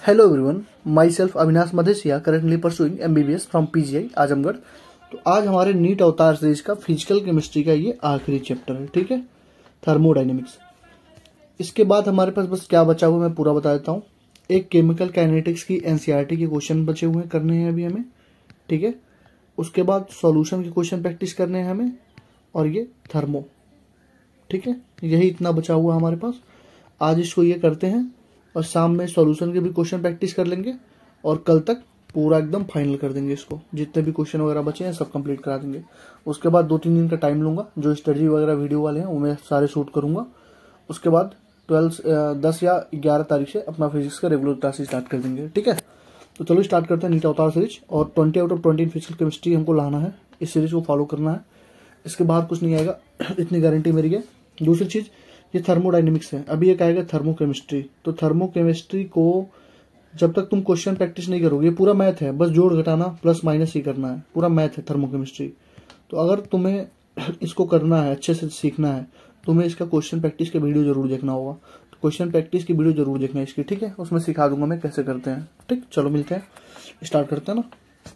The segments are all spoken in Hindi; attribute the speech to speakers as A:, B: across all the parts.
A: Hello everyone, myself Avinash Madhesiya, currently pursuing MBBS from PGI Azamgarh. तो आज हमारे नीट अवतार सीरीज का फिजिकल केमिस्ट्री का ये आखिरी चैप्टर है, ठीक है, थर्मोडाइनेमिक्स। इसके बाद हमारे पास बस क्या बचा हुआ मैं पूरा बता देता हूँ। एक केमिकल काइनेटिक्स की NCERT के क्वेश्चन बचे हुए करने हैं अभी हमें, ठीक है। उसके बाद सॉल्यूशन के क्वेश्चन प्रैक्टिस करने हैं हमें, और ये थर्मो, ठीक है। यही इतना बचा हुआ हमारे पास। आज इसको ये करते हैं और शाम में सॉल्यूशन के भी क्वेश्चन प्रैक्टिस कर लेंगे, और कल तक पूरा एकदम फाइनल कर देंगे इसको। जितने भी क्वेश्चन वगैरह बचे हैं सब कंप्लीट करा देंगे। उसके बाद 2-3 दिन का टाइम लूंगा, जो स्टडी वगैरह वीडियो वाले हैं वो मैं सारे शूट करूंगा। उसके बाद 10 या 11 तारीख से अपना फिजिक्स का रेगुलर क्लासेस स्टार्ट कर देंगे, ठीक है। तो चलो स्टार्ट करते हैं नीट अवतार सीरीज। और 20 आउट ऑफ 20 फिजिकल केमिस्ट्री हमको लाना है, इस सीरीज को फॉलो करना है। इसके बाद कुछ नहीं आएगा, इतनी गारंटी मेरी है। दूसरी चीज, ये थर्मोडाइनेमिक्स है, अभी एक आएगा थर्मोकेमिस्ट्री। तो थर्मोकेमिस्ट्री को जब तक तुम क्वेश्चन प्रैक्टिस नहीं करोगे, ये पूरा मैथ है, बस जोड़ घटाना प्लस माइनस ही करना है, पूरा मैथ है थर्मोकेमिस्ट्री। तो अगर तुम्हें इसको करना है, अच्छे से सीखना है, तुम्हें इसका क्वेश्चन प्रैक्टिस के वीडियो जरूर देखना होगा। तो क्वेश्चन प्रैक्टिस की वीडियो जरूर देखना है इसकी, ठीक है। उसमें सिखा दूंगा मैं कैसे करते हैं, ठीक। चलो मिलते हैं, स्टार्ट करते हैं ना।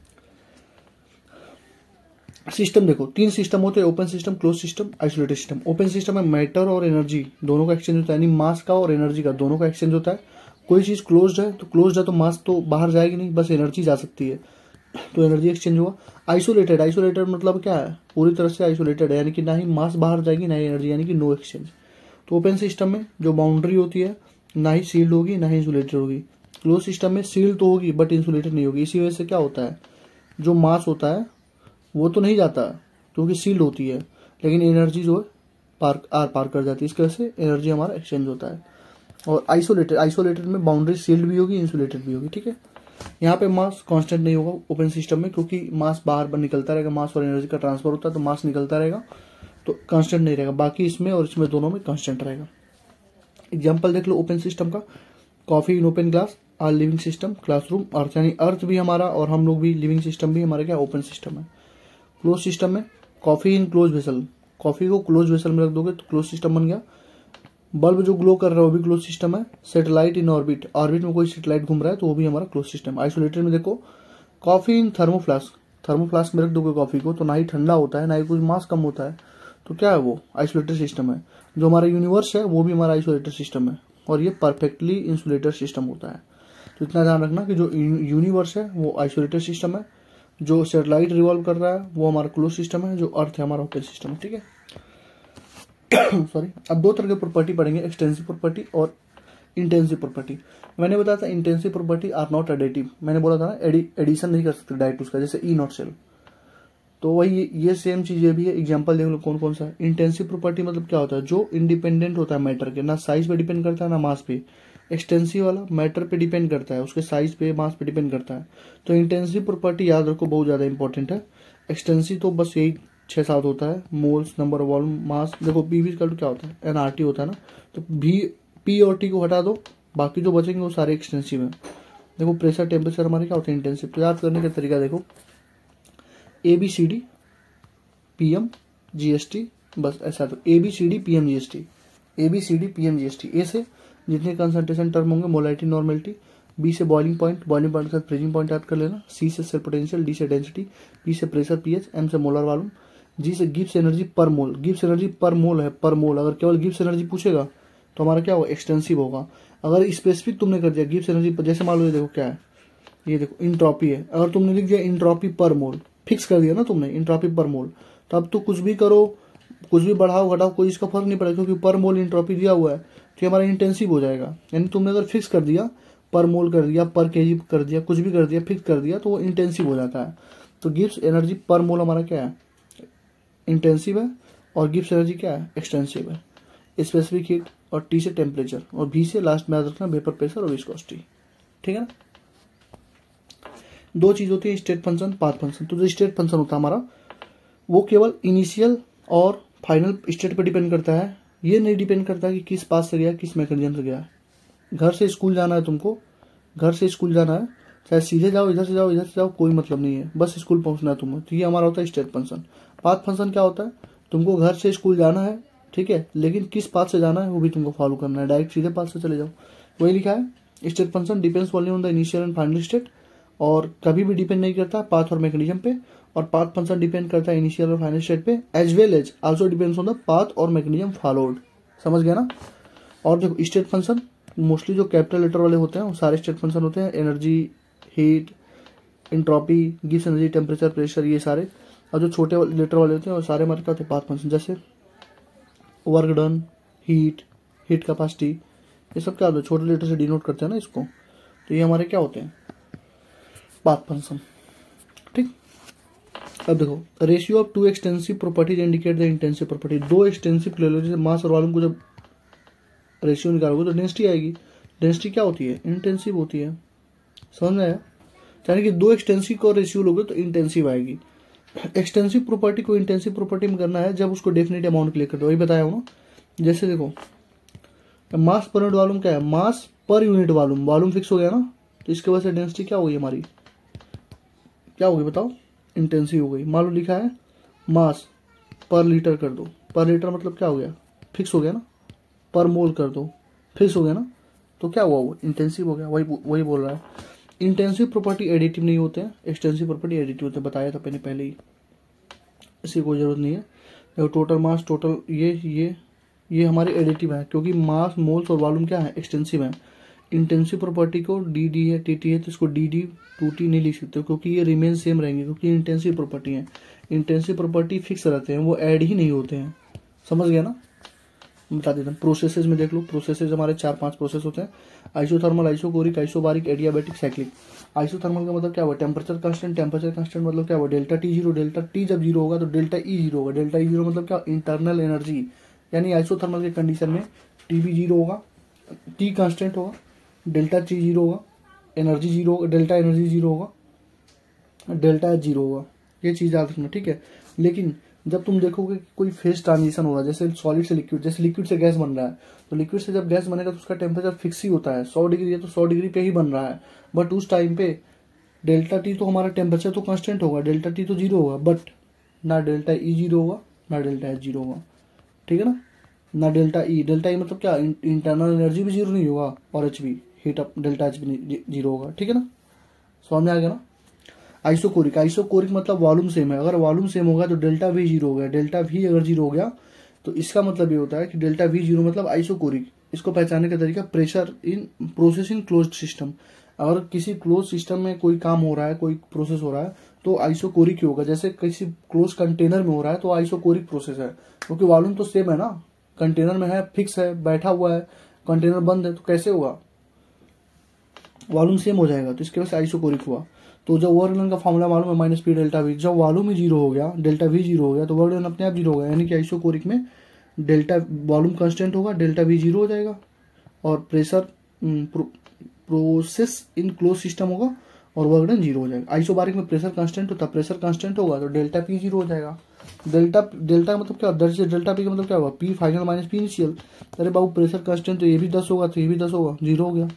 A: सिस्टम देखो, 3 सिस्टम होते हैं, open system, close system, isolated system. Open system में मैटर और एनर्जी दोनों का एक्सचेंज होता है, यानी मास का और एनर्जी का दोनों का एक्सचेंज होता है। कोई चीज क्लोज्ड है तो मास तो बाहर जाएगी नहीं, बस एनर्जी जा सकती है, तो एनर्जी एक्सचेंज हुआ। आइसोलेटेड मतलब क्या है, पूरी तरह से आइसोलेटेड है, यानी कि ना ही मास बाहर जाएगी ना ही एनर्जी, यानी कि नो एक्सचेंज। तो ओपन सिस्टम में जो बाउंड्री होती है ना ही सील्ड होगी ना ही इंसुलेटेड होगी। क्लोज सिस्टम में सील्ड तो होगी बट इंसुलेटेड नहीं होगी। इसी वजह से क्या होता है, जो मास होता है वो तो नहीं जाता क्योंकि सील्ड होती है, लेकिन एनर्जी जो है पार कर जाती है। इसकी वजह से एनर्जी हमारा एक्सचेंज होता है। और आइसोलेटेड में बाउंड्री सील्ड भी होगी, इंसुलेटेड भी होगी, ठीक है। यहाँ पे मास कांस्टेंट नहीं होगा ओपन सिस्टम में, क्योंकि मास बाहर निकलता रहेगा, मास और एनर्जी का ट्रांसफर होता है, तो मास निकलता रहेगा, तो कांस्टेंट नहीं रहेगा। बाकी इसमें और इसमें दोनों में कांस्टेंट रहेगा। एग्जाम्पल देख लो ओपन सिस्टम का, coffee in open glass or living system, classroom earth, यानी अर्थ भी हमारा और हम लोग भी, लिविंग सिस्टम भी हमारा क्या ओपन सिस्टम है। क्लोज सिस्टम में coffee in close vessel, coffee को क्लोज वेसल में रख दोगे तो क्लोज सिस्टम बन गया। बल्ब जो ग्लो कर रहा है वो भी क्लोज सिस्टम है। सैटेलाइट इन ऑर्बिट, ऑर्बिट में कोई सैटेलाइट घूम रहा है तो वो भी हमारा क्लोज सिस्टम। आइसोलेटेड में देखो, कॉफी इन थर्मोफ्लास्क, थर्मोफ्लास्क में रख दोगे कॉफी को तो ना ही ठंडा होता है ना ही कुछ मास कम होता है, तो क्या है वो आइसोलेटेड सिस्टम है। जो हमारा यूनिवर्स है वो भी हमारा आइसोलेटेड सिस्टम है, और ये परफेक्टली इंसुलेटेड सिस्टम होता है। तो इतना ध्यान रखना कि जो यूनिवर्स है वो आइसोलेटेड सिस्टम है, जो सैटेलाइट रिवॉल्व कर रहा है वो हमारा क्लोज सिस्टम है, जो अर्थ है हमारा ओपन सिस्टम है, ठीक है। सॉरी, अब 2 तरह की प्रॉपर्टी पढ़ेंगे, एक्सटेंसिव प्रॉपर्टी और इंटेंसिव प्रॉपर्टी। मैंने बताया था intensive property are not additive, मैंने बोला था ना एडिशन नहीं कर सकते डायरेक्ट उसका, जैसे ई नॉट सेल। तो वही ये सेम चीज ये भी है। एग्जांपल देख लो कौन कौन सा है। इंटेंसिव प्रॉपर्टी मतलब क्या होता है, जो इंडिपेंडेंट होता है मैटर के, ना साइज पे डिपेंड करता है ना मास पे। एक्सटेंसिव वाला मैटर पे डिपेंड करता है, उसके साइज पे मास पे डिपेंड करता है। तो इंटेंसिव प्रॉपर्टी याद रखो, बहुत ज्यादा इंपॉर्टेंट है। एक्सटेंसिव तो बस यही 6-7 होता है, moles, number of volume, mass. देखो पीवी इक्वल टू क्या होता है, NRT होता है ना, तो पी और टी को हटा दो, बाकी जो बचेंगे वो सारे एक्सटेंसिव है। देखो प्रेशर टेम्परेचर हमारे क्या होते हैं इंटेंसिव। तो याद करने का तरीका देखो, ABCD PM GST, बस ऐसा। तो ABCD PM GST, ABCD PM GST। A से जितने कंसंट्रेशन टर्म होंगे, मोलारिटी, नॉर्मेलिटी। बी से बॉइलिंग पॉइंट, बॉइलिंग पॉइंट के साथ फ्रीजिंग पॉइंट याद कर लेना। सी से सेल पोटेंशियल, डी से डेंसिटी, पी से प्रेशर pH, एम से मोलर वॉल्यूम, जी से गिब्स एनर्जी पर मोल। गिब्स एनर्जी पर मोल है, पर मोल। अगर केवल गिब्स एनर्जी पूछेगा तो हमारा क्या होगा, एक्सटेंसिव होगा। अगर स्पेसिफिक तुमने कर दिया गिब्स एनर्जी, जैसे मान लो ये देखो क्या है, ये देखो इंट्रॉपी है, अगर तुमने लिख दिया इंट्रॉपी पर मोल, फिक्स कर दिया ना तुमने इंट्रॉपी पर मोल, तो अब तो कुछ भी करो, कुछ भी बढ़ाओ घटाओ, कोई इसका फर्क नहीं पड़ेगा, क्योंकि पर मोल इंट्रॉपी दिया हुआ है, तो ये हमारा इंटेंसिव हो जाएगा। यानी तुमने अगर फिक्स कर दिया, पर मोल कर दिया, पर केजी कर दिया, कुछ भी कर दिया, फिक्स कर दिया, तो वो इंटेंसिव हो जाता है। तो गिब्स एनर्जी पर मोल हमारा क्या है, इंटेंसिव है, और गिब्स एनर्जी क्या है, एक्सटेंसिव है। स्पेसिफिक हीट, और टी से टेम्परेचर, और भी से लास्ट में याद रखना वेपर प्रेशर और विस्कोसिटी, ठीक है ना। 2 चीज होती है, स्टेट फंक्शन, पाथ फंक्शन। तो जो स्टेट फंक्शन होता है हमारा, वो केवल इनिशियल और फाइनल स्टेट पर डिपेंड करता है। ये नहीं डिपेंड करता कि किस पाथ से गया, किस मैकेनिज्म से गया। घर से स्कूल जाना है तुमको, घर से स्कूल जाना है, चाहे सीधे जाओ, इधर से जाओ, इधर से जाओ, कोई मतलब नहीं है, बस स्कूल पहुंचना है तुम्हें। तो ये हमारा होता है स्टेट फंक्शन। पाथ फंक्शन क्या होता है, तुमको घर से स्कूल जाना है, ठीक है, लेकिन किस पाथ से जाना है वो भी तुमको फॉलो करना है, डायरेक्ट सीधे पाथ से चले जाओ, वही लिखा है। State function depends only on the initial and final state, और कभी भी डिपेंड नहीं करता पाथ और मैकेनिज्म पे, और पाथ फंक्शन डिपेंड करता है इनिशियल और फाइनल स्टेट पे, as well as also depends on the path और मैकेनिज्म फॉलोड। समझ गया ना। और देखो स्टेट फंक्शन मोस्टली जो कैपिटल लेटर वाले होते हैं वो सारे स्टेट फंक्शन होते हैं, एनर्जी, हीट, एंट्रोपी, गिव्स एनर्जी, टेम्परेचर, प्रेशर, ये सारे। और जो छोटे लेटर वाले होते हैं वो सारे हमारे क्या होते हैं, पाथ फंक्शन, जैसे work done, heat, heat capacity, ये सब क्या होता है, छोटे लेटर से डिनोट करते हैं ना इसको, तो ये हमारे क्या होते हैं, पाथ फंक्शन। ठीक। अब देखो ratio of two extensive properties indicate the intensive property. दो एक्सटेंसिव ले लो, जैसे मास और वॉल्यूम को जब रेशियो निकालोगे तो डेंसिटी आएगी। डेंसिटी क्या होती है, इंटेंसिव होती है। समझ में आया। यानी कि दो एक्सटेंसिव को रेशियो लोगे तो इंटेंसिव आएगी। एक्सटेंसिव प्रॉपर्टी को इंटेंसिव प्रॉपर्टी में करना है जब उसको डेफिनेट अमाउंट के लिए कर दो, वही बताया हूं ना। जैसे देखो मास पर यूनिट वॉल्यूम क्या है, मास per unit volume, volume fix हो गया ना, तो इसके वजह से डेंसिटी क्या होगी हमारी, क्या होगी बताओ, इंटेंसिव हो गई। मान लो लिखा है मास पर लीटर कर दो, पर लीटर मतलब क्या हो गया, फिक्स हो गया ना। पर मोल कर दो, फिक्स हो गया ना, तो क्या हुआ, वो इंटेंसिव हो गया। वही बोल रहा है। इंटेंसिव प्रॉपर्टी एडिटिव नहीं होते हैं, एक्सटेंसिव प्रॉपर्टी एडिटिव होते हैं, बताया था मैंने पहले ही, इसकी कोई जरूरत नहीं है। देखो टोटल मास, टोटल ये हमारे एडिटिव है, क्योंकि मास, मोल्स और वॉल्यूम क्या है, एक्सटेंसिव है। इंटेंसिव प्रॉपर्टी को डी है, टी है, तो इसको डी 2T नहीं लिख सकते, क्योंकि ये रिमेन सेम रहेंगे, क्योंकि इंटेंसिव प्रॉपर्टी है। इंटेंसिव प्रॉपर्टी फिक्स रहते हैं, वो ऐड ही नहीं होते हैं। समझ गया ना। बता देता हूँ। प्रोसेसेस में देख लो, प्रोसेसेस हमारे 4-5 प्रोसेस होते हैं, isothermal, isochoric, isobaric, adiabatic, cyclic. Isothermal का मतलब क्या हुआ, टेम्परेचर कांस्टेंट, टेम्परेचर कांस्टेंट मतलब क्या हुआ, delta T zero, delta T जब जीरो होगा तो डेल्टा ई जीरो होगा। डेल्टा ई जीरो मतलब क्या, इंटरनल एनर्जी, यानी आइसोथर्मल के कंडीशन में टी भी जीरो होगा, टी कांस्टेंट होगा, डेल्टा टी जीरो होगा, एनर्जी जीरो होगा, डेल्टा एनर्जी जीरो होगा, डेल्टा एच जीरो होगा। ये चीज याद रखना, ठीक है। लेकिन जब तुम देखोगे कोई फेज ट्रांजिशन हो रहा है, जैसे सॉलिड से लिक्विड, जैसे लिक्विड से गैस बन रहा है, तो लिक्विड से जब गैस बनेगा तो उसका टेम्परेचर फिक्स ही होता है, 100 डिग्री है तो 100 डिग्री पे ही बन रहा है। बट उस टाइम पे डेल्टा टी तो हमारा टेम्परेचर तो कांस्टेंट होगा, डेल्टा टी तो जीरो होगा, बट ना डेल्टा ई जीरो होगा ना डेल्टा एच जीरो होगा, ठीक है ना डेल्टा ई मतलब क्या, इंटरनल एनर्जी भी जीरो नहीं होगा, और एच भी, हीट अप, डेल्टा एच भी जीरो होगा, ठीक है ना। समझ में आ गया ना। आइसोकोरिक, आइसोकोरिक मतलब वॉल्यूम सेम है, अगर वॉल्यूम सेम होगा तो डेल्टा वी जीरो हो गया, डेल्टा वी अगर जीरो हो गया तो इसका मतलब ये होता है कि डेल्टा वी जीरो मतलब आइसोकोरिक। इसको पहचानने का तरीका, pressure in process in closed system. अगर किसी क्लोज सिस्टम में कोई काम हो रहा है, कोई प्रोसेस हो रहा है तो आइसोकोरिक ही होगा। जैसे किसी क्लोज कंटेनर में हो रहा है तो आइसोकोरिक प्रोसेस है, क्योंकि वॉल्यूम तो सेम है ना, कंटेनर में है, फिक्स है, बैठा हुआ है, कंटेनर बंद है, तो कैसे होगा, वॉल्यूम सेम हो जाएगा, तो इसके वजह से आइसोकोरिक हुआ। तो जब वर्क डन का फॉर्मूला मालूम है, माइनस पी डेल्टा वी, जब वॉल्यूम ही जीरो हो गया, डेल्टा वी जीरो हो गया, तो वर्क डन अपने आप जीरो हो गया, यानी कि आइसोकोरिक में डेल्टा वॉल्यूम कांस्टेंट होगा, डेल्टा वी जीरो हो जाएगा, और pressure process in close system होगा और वर्क डन जीरो हो जाएगा। आइसोबारिक में प्रेशर कांस्टेंट होता है, प्रेशर कांस्टेंट होगा तो डेल्टा पी जीरो हो जाएगा। डेल्टा मतलब क्या, डेल्टा पी का मतलब क्या होगा, P final minus P initial. अरे बाबू प्रेशर कांस्टेंट तो ये भी 10 होगा तो ये भी 10 होगा, जीरो हो गया।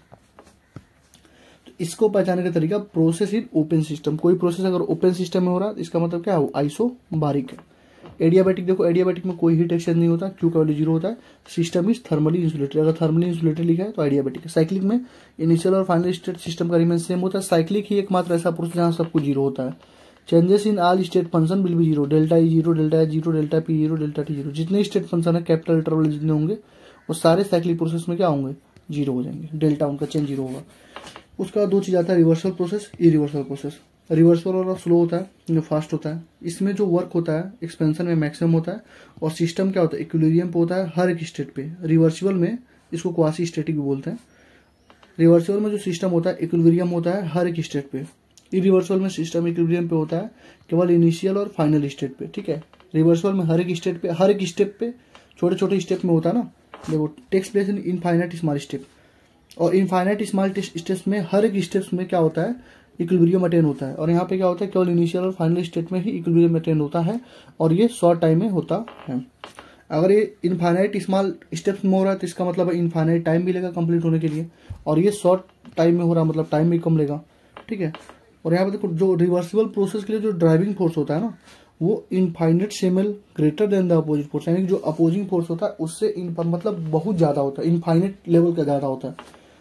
A: इसको पहचानने का तरीका, प्रोसेस इन ओपन सिस्टम। कोई प्रोसेस अगर ओपन सिस्टम में हो रहा है इसका मतलब क्या है, आइसोबारिक है। एडियाबैटिक, देखो एडियाबैटिक में कोई हीट एक्सचेंज नहीं होता, क्यू का वैल्यू जीरो होता है, सिस्टम इज थर्मली इंसुलेटेड। अगर थर्मली इंसुलेटेड लिखा है तो आइडियाबैटिक है। साइक्लिक में इनिशियल और फाइनल स्टेट सिस्टम का रिमेन सेम होता है। साइक्लिक ही एकमात्र ऐसा प्रोसेस जहां सब कुछ जीरो होता है। Changes in all state function will be zero, delta E zero, delta H zero, delta P zero, delta T zero. जितने स्टेट फंक्शन है कैपिटल लेटर वाले जितने होंगे वो सारे साइक्लिक प्रोसेस में क्या होंगे, जीरो हो जाएंगे, डेल्टा उनका चेंज जीरो होगा। उसका दो चीज आता है, reversal process, irreversal process. Reversal वाला स्लो होता है, जो फास्ट होता है। इसमें जो वर्क होता है एक्सपेंशन में मैक्सिमम होता है, और सिस्टम क्या होता है, इक्विलिब्रियम पे होता है हर एक स्टेट पे। रिवर्सिबल में इसको क्वासी स्टैटिक भी बोलते हैं। रिवर्सिबल में जो सिस्टम होता है इक्विलिब्रियम होता है हर एक स्टेट पे। इरिवर्सिबल में सिस्टम इक्विलिब्रियम पे होता है केवल इनिशियल और फाइनल स्टेट पे, ठीक है। रिवर्सिबल में हर एक स्टेट पे, हर एक स्टेप पे, छोटे छोटे स्टेप में होता है ना, देखो takes place in infinite small step. और इनफाइनाइट स्मॉल स्टेप्स में हर एक स्टेप्स में क्या होता है, इक्विलिब्रियम अटेन होता है। और यहाँ पे क्या होता है, केवल इनिशियल और फाइनल स्टेट में ही इक्विलिब्रियम अटेन होता है, और ये शॉर्ट टाइम में होता है। अगर ये इनफाइनाइट स्मॉल स्टेप्स में हो रहा है तो इसका मतलब इनफाइनाइट टाइम भी लेगा कंप्लीट होने के लिए, और ये शॉर्ट टाइम में हो रहा है मतलब टाइम भी कम लेगा, ठीक है। और यहाँ पे देखो जो रिवर्सिबल प्रोसेस के लिए जो ड्राइविंग फोर्स होता है ना, वो infinite small greater than the opposite force, यानी कि जो अपोजिंग फोर्स होता है उससे मतलब बहुत ज्यादा होता है, इनफाइनाइट लेवल का ज्यादा होता है।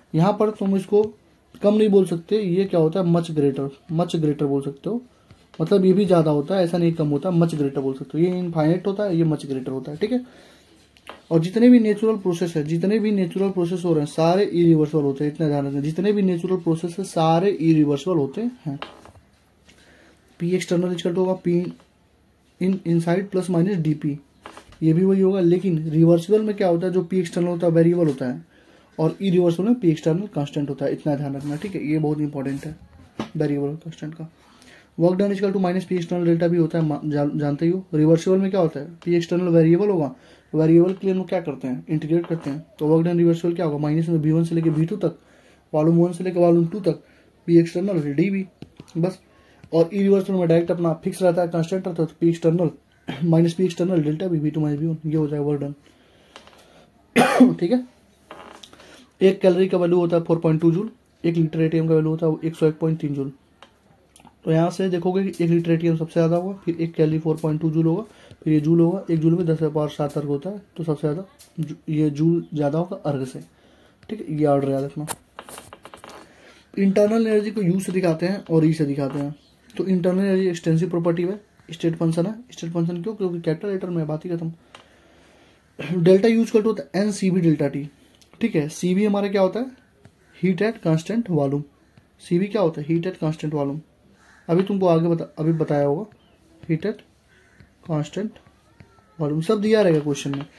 A: यहाँ पर तुम इसको कम नहीं बोल सकते, ये क्या होता है मच ग्रेटर बोल सकते हो, मतलब ये भी ज्यादा होता है, ऐसा नहीं कम होता, मच ग्रेटर बोल सकते हो। ये इनफाइनाइट होता है, ये मच ग्रेटर होता है, ठीक है। और जितने भी नेचुरल प्रोसेस हो रहे हैं सारे इरिवर्सिबल होते हैं, इतना ध्यान रखना, जितने भी नेचुरल प्रोसेस है सारे इरिवर्सिबल होते हैं। पी एक्सटर्नल इक्वल टू होगा P inside plus minus dP, ये भी वही होगा, लेकिन रिवर्सिबल में क्या होता है, जो पी एक्सटर्नल होता है वेरिएबल होता है, और इरिवर्सिबल में पी एक्सटर्नल कांस्टेंट होता है, इतना ध्यान रखना, ठीक है। ये बहुत इंपॉर्टेंट है वेरिएबल कांस्टेंट का। Work done equal to minus P external delta V होता है, जानते ही हो। रिवर्सिबल में क्या होता है, पी एक्सटर्नल वेरिएबल होगा, वेरिएबल के लिए हम क्या करते हैं, इंटीग्रेट करते हैं, तो वर्क डन रिवर्सिबल क्या होगा, माइनस में V1 से लेकर V2 तक, वॉल्यूम 1 से लेकर वॉल्यूम 2 तक, पी एक्सटर्नल DV बस। और इरिवर्सिबल में डायरेक्ट अपना फिक्स रहता है, कांस्टेंट रहता है, तो P external minus P external delta V V2 minus V1, ये हो जाएगा वर्क डन, ठीक है। एक कैलोरी का वैल्यू होता है 4.2 जूल, 1 लीटर एटीएम का वैल्यू होता है 101.3 जूल। तो यहाँ से देखोगे कि 1 लीटर एटीएम सबसे ज्यादा होगा, फिर 1 कैलोरी 4.2 जूल होगा, फिर ये जूल होगा, 1 जूल में 10⁻7 अर्ग होता है, तो सबसे ज्यादा ये जूल ज्यादा होगा अर्ग से, ठीक है। ये ऑर्डर याद रखना। इंटरनल एनर्जी को यू से दिखाते हैं और ई से दिखाते हैं। तो इंटरनल एनर्जी एक्सटेंसिव प्रॉपर्टी है, स्टेट फंक्शन है। स्टेट फंक्शन क्यों, क्योंकि कैपिटल लेटर में बात ही खत्म। डेल्टा यूज करते होता है NCV डेल्टा टी, ठीक है। CV हमारा क्या होता है, heat at constant volume. CV क्या होता है, हीट एट कांस्टेंट वॉल्यूम। अभी तुमको आगे अभी बताया होगा, हीट एट कांस्टेंट वॉल्यूम सब दिया रहेगा क्वेश्चन में।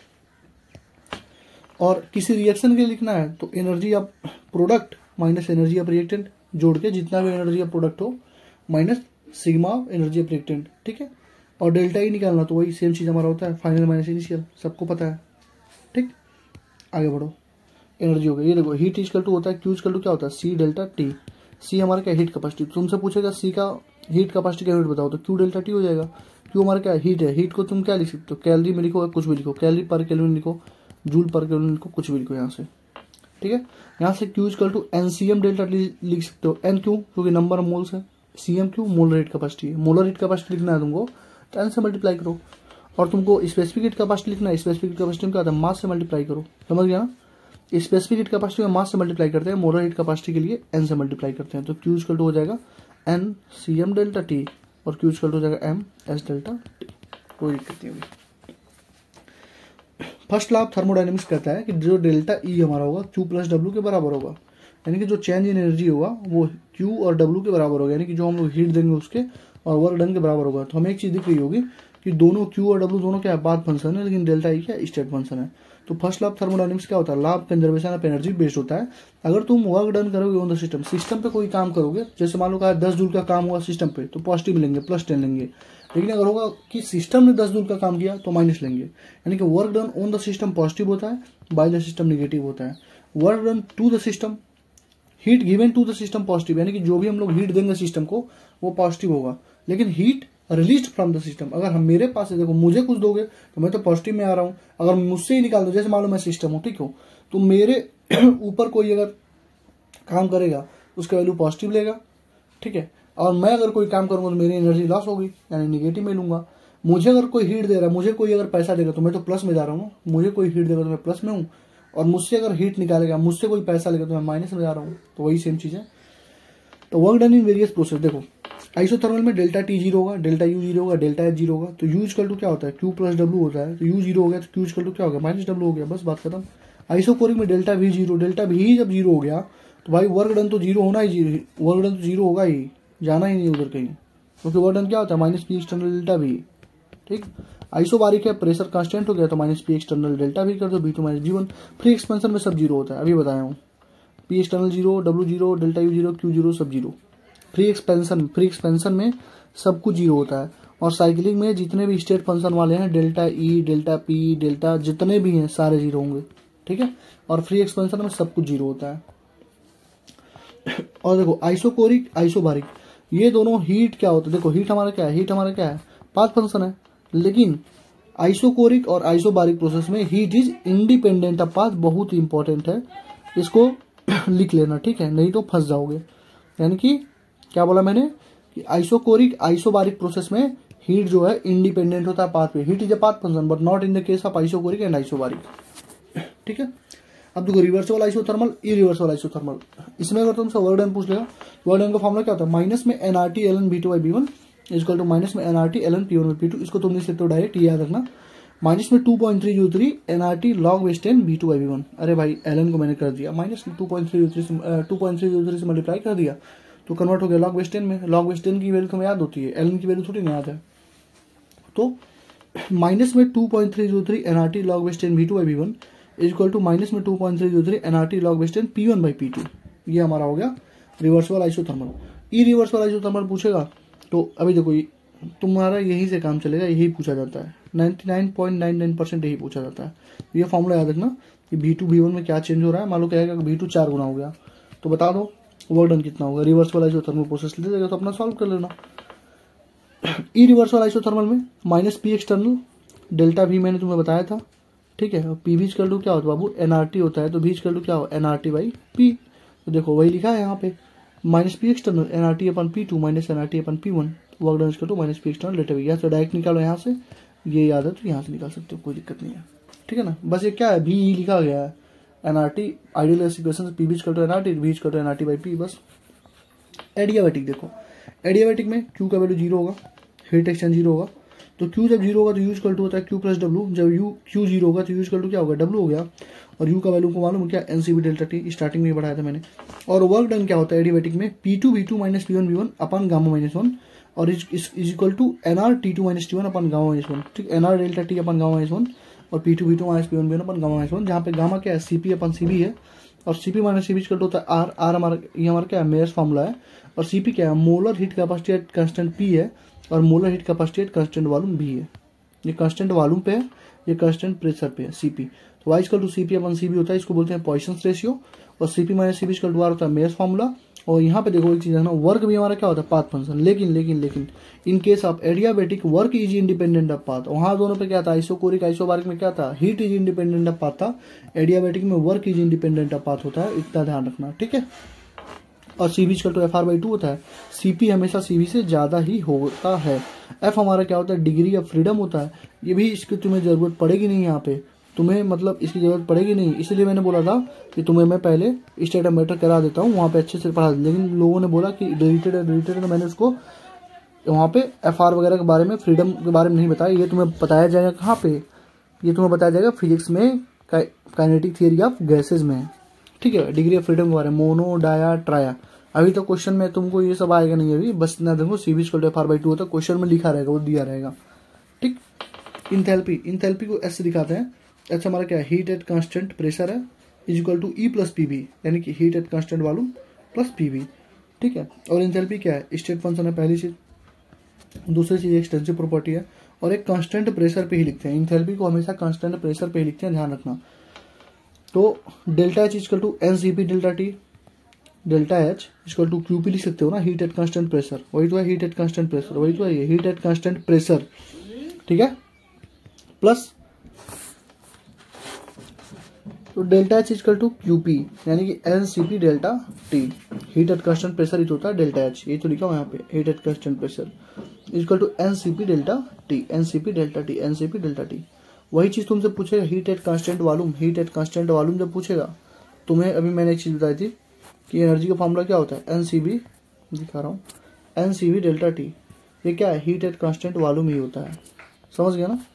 A: और किसी रिएक्शन के लिए लिखना है तो energy of product minus energy of reactant, जोड़ के जितना भी एनर्जी ऑफ प्रोडक्ट हो minus sigma of energy of reactant, ठीक है। और डेल्टा ही निकालना, तो वही सेम चीज हमारा होता है, फाइनल माइनस इनिशियल, सबको पता है, ठीक। आगे बढ़ो, एनर्जी हो गई। ये देखो हीट इक्वल टू होता है, क्यू इक्वल टू क्या होता है, C डेल्टा टी। C हमारा क्या हीट कैपेसिटी, तुमसे पूछेगा C का हीट कैपेसिटी का यूनिट बताओ, तो Q डेल्टा टी हो जाएगा। Q हमारा क्या हीट है, हीट को तुम क्या लिख सकते हो, कैलोरी में लिखो, कुछ भी लिखो, कैलोरी पर केल्विन लिखो, जूल पर केल्विन लिखो, कुछ भी लिखो यहाँ से, ठीक है। यहाँ से Q equal to NCM delta T लिख सकते हो। N क्यों, क्योंकि नंबर ऑफ मोल्स है, CM क्यों, मोलर हीट कैपेसिटी है। मोलर हीट कैपेसिटी लिखना है तुमको तो N से मल्टीप्लाई करो, और तुमको स्पेसिफिक हीट कैपेसिटी लिखना है, स्पेसिफिक हीट कैपेसिटी में क्या आता है, मास से मल्टीप्लाई करो, समझ गया ना। स्पेसिफिक हीट कैपेसिटी में मास से मल्टीप्लाई करते हैं, मोलर हीट कैपेसिटी के लिए N से मल्टीप्लाई करते हैं, तो Q इक्वल टू हो जाएगा NCM डेल्टा टी, और Q इक्वल टू हो जाएगा MS डेल्टा टी। कोई दिक्कत नहीं होगी। फर्स्ट लॉ ऑफ थर्मोडायनेमिक्स कहता है कि जो डेल्टा E हमारा होगा Q प्लस W के बराबर होगा, यानी कि जो चेंज इन एनर्जी होगा वो Q और W के बराबर होगा, यानी कि जो हम लोग हीट देंगे उसके और वर्क डन के बराबर होगा। तो हमें एक चीज दिख रही होगी कि दोनों Q और W दोनों क्या है, पाथ फंक्शन है, लेकिन डेल्टा E क्या स्टेट फंक्शन है। तो फर्स्ट लॉ ऑफ थर्मोडायनेमिक्स क्या होता है, law of conservation of energy based होता है। अगर तुम वर्क डन करोगे ऑन द सिस्टम पे कोई काम करोगे, जैसे मान लो कहा 10 जूल का काम हुआ सिस्टम पे, तो पॉजिटिव लेंगे, +10 लेंगे। लेकिन अगर होगा कि सिस्टम ने 10 जूल का काम किया तो माइनस लेंगे, यानी कि work done on the system positive होता है, बाय द सिस्टम नेगेटिव होता है। Work done to the system, heat given to the system positive, यानी कि जो भी हम लोग हीट देंगे सिस्टम को वो पॉजिटिव होगा। लेकिन heat release from the system, अगर हम मेरे पास है, देखो मुझे कुछ दोगे तो मैं तो पॉजिटिव में आ रहा हूं, अगर मुझसे ही निकाल दो, जैसे मान लो मैं सिस्टम हूं, ठीक हो, तो मेरे ऊपर कोई अगर काम करेगा उसका वैल्यू पॉजिटिव लेगा, ठीक है। और मैं अगर कोई काम करूंगा तो मेरी एनर्जी लॉस होगी, यानी निगेटिव में लूंगा। मुझे अगर कोई हीट दे रहा है, मुझे कोई अगर पैसा देगा तो मैं तो प्लस में जा रहा हूँ, मुझे कोई हीट देगा तो मैं प्लस में हूँ, और मुझसे अगर हीट निकालेगा, मुझसे कोई पैसा लेगा तो मैं माइनस में जा रहा हूँ, तो वही सेम चीज है। तो work done in various process, देखो आइसोथर्मल में डेल्टा T 0 होगा, डेल्टा U 0 होगा, डेल्टा H 0 होगा, तो U इक्वल टू क्या होता है, Q प्लस W होता है, तो U 0 हो गया तो Q इक्वल टू क्या हो गया, -W हो गया, बस बात खत्म। आइसोकोरिक में डेल्टा V 0, डेल्टा V जब 0 हो गया तो भाई वर्क डन तो 0 होना ही, वर्क डन तो 0 होगा ही, जाना ही नहीं उधर कहीं, क्योंकि वर्क डन क्या होता है, -P एक्सटर्नल डेल्टा V, ठीक। आइसोबारिक है, प्रेशर कांस्टेंट हो गया तो -P एक्सटर्नल डेल्टा V कर दो, V2 - V1। फ्री एक्सपेंशन में सब 0 होता है, अभी बताया हूँ, P external 0, W 0, delta U 0, Q 0 सब 0। फ्री एक्सपेंशन में सब कुछ 0 होता है। और साइकिलिंग में जितने भी स्टेट फंक्शन वाले हैं, delta E, delta P, delta जितने भी हैं सारे 0 होंगे, ठीक है। और फ्री एक्सपेंशन में सब कुछ 0 होता है। और देखो आइसोकोरिक, आइसोबारिक, ये दोनों हीट क्या होता है, देखो हीट हमारा क्या है, हीट हमारा क्या है, पाथ फंक्शन है। लेकिन आइसोकोरिक और आइसोबारिक प्रोसेस में heat is independent of path, बहुत इंपॉर्टेंट है, इसको लिख लेना, ठीक है, नहीं तो फंस जाओगे। यानी कि क्या बोला मैंने कि आइसोकोरिक आइसोबारिक प्रोसेस में हीट जो है इंडिपेंडेंट होता है पाथ पे, heat is a path function but not in the case of isochoric and isobaric, ठीक है। अब देखो रिवर्सिबल आइसोथर्मल, इरिवर्सिबल आइसोथर्मल, इसमें अगर तुमसे वर्क डन पूछ लेगा, वर्क डन का फॉर्मूला क्या होता है, माइनस में NRT ln V two by V one equal to minus में NRT ln P one by P two. इसको तुम लिख सकते हो डायरेक्ट, ये याद रखना, माइनस में 2.303 NRT log base 10 V two by V one. अरे भाई एलन को मैंने कर दिया माइनस में 2.303 से मल्टीप्लाई कर दिया तो कन्वर्ट हो गया लॉग बेस 10 में। लॉग बेस 10 की वैल्यू तुम्हें याद होती है, एलन की वैल्यू थोड़ी ना याद है। तो माइनस में 2.303 NRT log base 10 V two by V one equal to minus में 2.303 NRT log base 10 P one by P two. ये हमारा हो गया रिवर्सिबल आइसोथर्मल। इरिवर्सिबल आइसोथर्मल पूछेगा तो अभी देखो तुम्हारा यही से काम चलेगा, यही पूछा जाता है, 99.99% यही पूछा जाता है। ये फॉर्मूला याद रखना कि V2 V1 में क्या चेंज हो रहा है। मान लो क्या है कि V2 4 गुना हो गया तो बता दो वर्क डन कितना होगा। रिवर्सिबल आइसोथर्मल प्रोसेस ले जाएगा तो अपना सॉल्व कर लेना। इरिवर्सिबल आइसोथर्मल में minus P external delta V मैंने तुम्हें बताया था, ठीक है। पी भी कर लो क्या होता है बाबू, एनआरटी होता है, तो भी कर लो क्या हो, एनआरटी बाई पी। तो देखो वही लिखा है यहाँ पे, minus P external NRT upon P two minus NRT upon P one, work done equal to minus P external delta V. यहाँ से डायरेक्ट निकालो, यहाँ से ये याद है तो यहाँ से निकाल सकते हो, कोई दिक्कत नहीं है, ठीक है ना। बस ये क्या है, भी लिखा गया है, NRT ideal equation P V equal to NRT, V equal to NRT by P बस। एडियाबैटिक देखो, एडियाबैटिक में क्यू का वैल्यू 0 होगा, हीट एक्सचेंज 0 होगा, तो क्यू जब 0 होगा तो यू इक्वल टू होता है क्यू प्लस डब्ल्यू। जब यू क्यू 0 होगा तो यू इक्वल टू क्या होगा, डब्ल्यू हो गया। और यू का वैल्यू को मालूम क्या, एनसीबी डेल्टा टी, स्टार्टिंग में बढ़ाया था मैंने। और वर्क डन क्या होता है एडियाबैटिक में, P2 V2 minus P1 V1 अपन गामा माइनस 1 और is equal to NR T2 minus T1 upon gamma minus 1, ठीक। NR delta T upon gamma minus 1 और P2 V2 minus P1 V1 अपन गामा माइनस 1, जहाँ पे गामा क्या है, CP अपन CB है और CP minus CB equal to होता है आर। आर हमारा ये हमारा क्या है, मेयर्स फार्मूला है। और CP क्या है, molar heat capacity at constant P है और molar heat capacity at constant volume B है। ये कांस्टेंट वॉल्यूम पे है, ये कांस्टेंट प्रेशर पे है CP। तो y equal to CP upon CB होता है, इसको बोलते हैं पॉइसन्स रेशियो। और CP minus CB equal to R होता है मेयर्स फार्मूला। और यहाँ पे देखो एक चीज है ना, वर्क भी हमारा क्या होता है, पाथ फंक्शन। लेकिन लेकिन लेकिन in case of adiabatic work is independent of path. वहां दोनों पे क्या था, आइसोकोरिक आइसोबारिक में क्या था, heat is independent of path था। एडियाबैटिक में work is independent of path होता है, इतना ध्यान रखना, ठीक है। और CB इक्वल टू FR/2 होता है, CP हमेशा CB से ज्यादा ही होता है। F हमारा क्या होता है, डिग्री ऑफ फ्रीडम होता है। ये भी इसकी तुम्हें जरूरत पड़ेगी नहीं, यहाँ पे तुम्हें मतलब इसकी जरूरत पड़ेगी नहीं, इसलिए मैंने बोला था कि तुम्हें मैं पहले स्टेटोमीटर करा देता हूँ, वहाँ पे अच्छे से पढ़ा। लेकिन लोगों ने बोला कि डिलीटेड है, डिलीटेड है, तो मैंने उसको वहाँ पे FR वगैरह के बारे में, फ्रीडम के बारे में नहीं बताया। ये तुम्हें बताया जाएगा कहाँ पे, ये तुम्हें बताया जाएगा फिजिक्स में, काइनेटिक थियरी ऑफ गैसेज में, ठीक है। डिग्री ऑफ फ्रीडम के बारे में, मोनो डाया ट्राया। अभी तो क्वेश्चन में तुमको ये सब आएगा नहीं, अभी बस ना देखो CB इक्वल टू FR/2 होता है, क्वेश्चन में लिखा रहेगा, वो दिया रहेगा, ठीक। इंथैल्पी, इंथैल्पी को ऐसे दिखाते हैं, अच्छा हमारा क्या है, हीट एट कांस्टेंट प्रेशर है is equal to E plus PV, यानी कि heat at constant volume plus PV, ठीक है। और इंथैल्पी क्या है, स्टेट फंक्शन है पहली चीज। दूसरी चीज एक्सटेंसिव प्रॉपर्टी है और एक कांस्टेंट प्रेशर पे ही लिखते हैं। इंथैल्पी को हमेशा कांस्टेंट प्रेशर पे ही लिखते हैं, ध्यान रखना। तो delta H equal to NCP delta T, delta H equal to QP लिख सकते हो ना, हीट एट कांस्टेंट प्रेशर, वही तो है हीट एट कांस्टेंट प्रेशर, वही तो है ये हीट एट कांस्टेंट प्रेशर, ठीक है। प्लस तो delta H equal to QP यानी कि NCP delta T, heat at constant pressure ही तो होता है डेल्टा H, ये तो लिखा हुआ यहाँ पे, heat at constant pressure equal to NCP delta T, NCP delta T, NCP delta T। वही चीज तुमसे पूछेगा heat at constant volume, heat at constant volume जब पूछेगा तुम्हें, अभी मैंने एक चीज बताई थी कि एनर्जी का फॉर्मूला क्या होता है, NCB दिखा रहा हूँ, NCB डेल्टा T। ये क्या है, हीट एट कांस्टेंट वॉल्यूम ही होता है, समझ गया ना।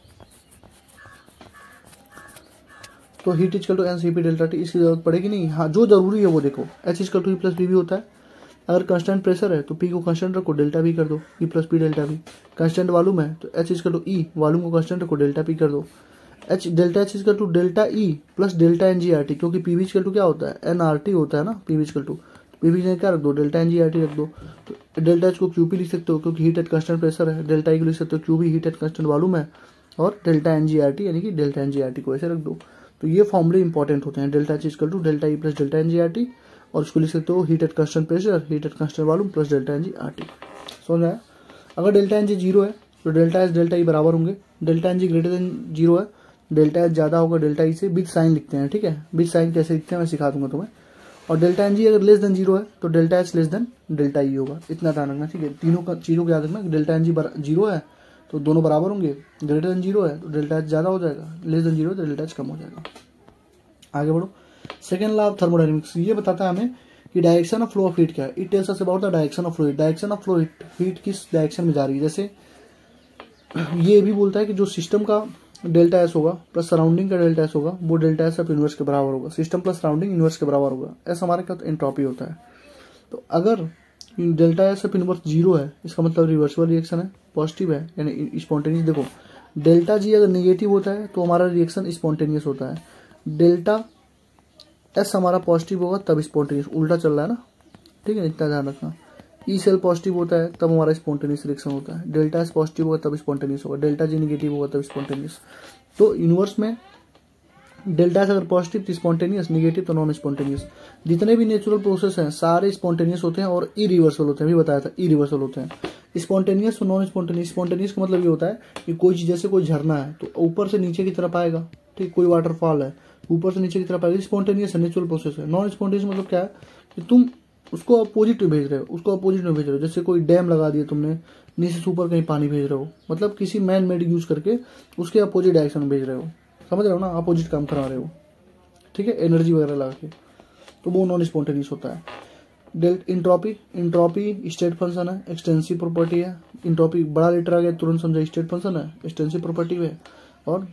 A: तो heat equal to NCP delta T, इसकी जरूरत पड़ेगी नहीं। हाँ जो जरूरी है वो देखो, H equal to E plus PV होता है। अगर कांस्टेंट प्रेशर है तो P को कांस्टेंट रखो, डेल्टा V कर दो, E plus P delta V। Constant volume है तो H equal to E, volume को कांस्टेंट रखो, डेल्टा P कर दो। H delta H equal to delta E plus delta NGRT, क्योंकि PV इक्वल टू क्या होता है, NRT होता है ना, PV इक्वल टू PV ने क्या रख दो, डेल्टा NGRT रख दो। तो डेल्टा H को QP लिख सकते हो क्योंकि हीट एट कांस्टेंट प्रेशर है, डेल्टा E को लिख सकते हो QB heat at constant volume है, और डेल्टा NGRT यानी कि डेल्टा NGRT को ऐसे रख दो। तो ये फॉर्मूले इंपॉर्टेंट होते हैं, delta H equal to delta E plus delta NGRT, और उसको लिख सकते हो heat at constant pressure, heat at constant volume plus delta NGRT। समझ आया। अगर डेल्टा NG 0 है तो डेल्टा H डेल्टा E बराबर होंगे। डेल्टा NG ग्रेटर देन 0 है, डेल्टा H ज्यादा होगा डेल्टा E से, बिग साइन लिखते हैं, ठीक है। बिग साइन कैसे लिखते हैं मैं सिखा दूंगा तुम्हें। और डेल्टा NG अगर लेस देन 0 है तो delta H less than delta E होगा, इतना ध्यान रखना, ठीक है। तीनों का चीजों को याद रखना, डेल्टा NG 0 है तो दोनों बराबर होंगे, ग्रेटर देन 0 है तो डेल्टा H ज्यादा हो जाएगा, लेस देन 0 तो डेल्टा H कम हो जाएगा। आगे बढ़ो। सेकेंड लॉ ऑफ थर्मोडायनेमिक्स ये बताता है हमें कि direction of flow of heat क्या है। It tells us about the direction of flow. Direction of flow heat किस डायरेक्शन में जा रही है। जैसे ये भी बोलता है कि जो सिस्टम का डेल्टा एस होगा प्लस सराउंडिंग का डेल्टा एस होगा वो डेल्टा एस ऑफ इनवर्स के बराबर होगा। सिस्टम प्लस सराउंडिंग इनवर्स के बराबर होगा। ऐसा हमारे क्या एंट्रोपी होता है। तो अगर delta S of inverse zero है इसका मतलब रिवर्सिबल रिएक्शन है, पॉजिटिव है यानी स्पॉन्टेनियस। देखो डेल्टा जी अगर निगेटिव होता है तो हमारा रिएक्शन स्पॉन्टेनियस होता है। डेल्टा एस हमारा पॉजिटिव होगा तब स्पॉन्टेनियस, उल्टा चल रहा है ना, ठीक है, इतना ध्यान रखना। ई सेल पॉजिटिव होता है तब हमारा स्पॉन्टेनियस रिएक्शन होता है। डेल्टा एस पॉजिटिव होगा तब स्पॉन्टेनियस होगा, डेल्टा जी निगेटिव होगा तब स्पॉन्टेनियस। तो यूनिवर्स में डेल्टा एस अगर पॉजिटिव तो स्पॉन्टेनियस, निगेटिव तो नॉन स्पॉन्टेनियस। जितने भी नेचुरल प्रोसेस हैं सारे स्पॉन्टेनियस होते हैं और इरिवर्सल होते हैं, अभी बताया था इरिवर्सल होते हैं। स्पॉन्टेनियस और नॉन स्पॉन्टेनियस। स्पॉन्टेनियस का मतलब ये होता है कि कोई चीज जैसे कोई झरना है तो ऊपर से नीचे की तरफ आएगा, ठीक, कोई वाटरफॉल है ऊपर से नीचे की तरफ आएगा, स्पॉन्टेनियस है, नेचुरल प्रोसेस है। नॉन स्पॉन्टेनियस मतलब क्या है कि तुम उसको अपोजिट में भेज रहे हो, उसको अपोजिट में भेज रहे हो। जैसे कोई डैम लगा दिया तुमने, नीचे से ऊपर कहीं पानी भेज रहे हो, मतलब किसी मैन मेड यूज करके उसके अपोजिट डायरेक्शन में भेज रहे हो, समझ रहे हो ना, अपोजिट काम करा रहे हो, ठीक है, एनर्जी वगैरह लगा के, तो वो नॉन स्पॉन्टेनियस होता है। इंट्रोपी, इंट्रोपी स्टेट फंक्शन है, एक्सटेंसिव प्रॉपर्टी है। इंट्रोपी बड़ा लेटर आ गया तुरंत समझा, स्टेट फंक्शन है, एक्सटेंसिव प्रॉपर्टी है और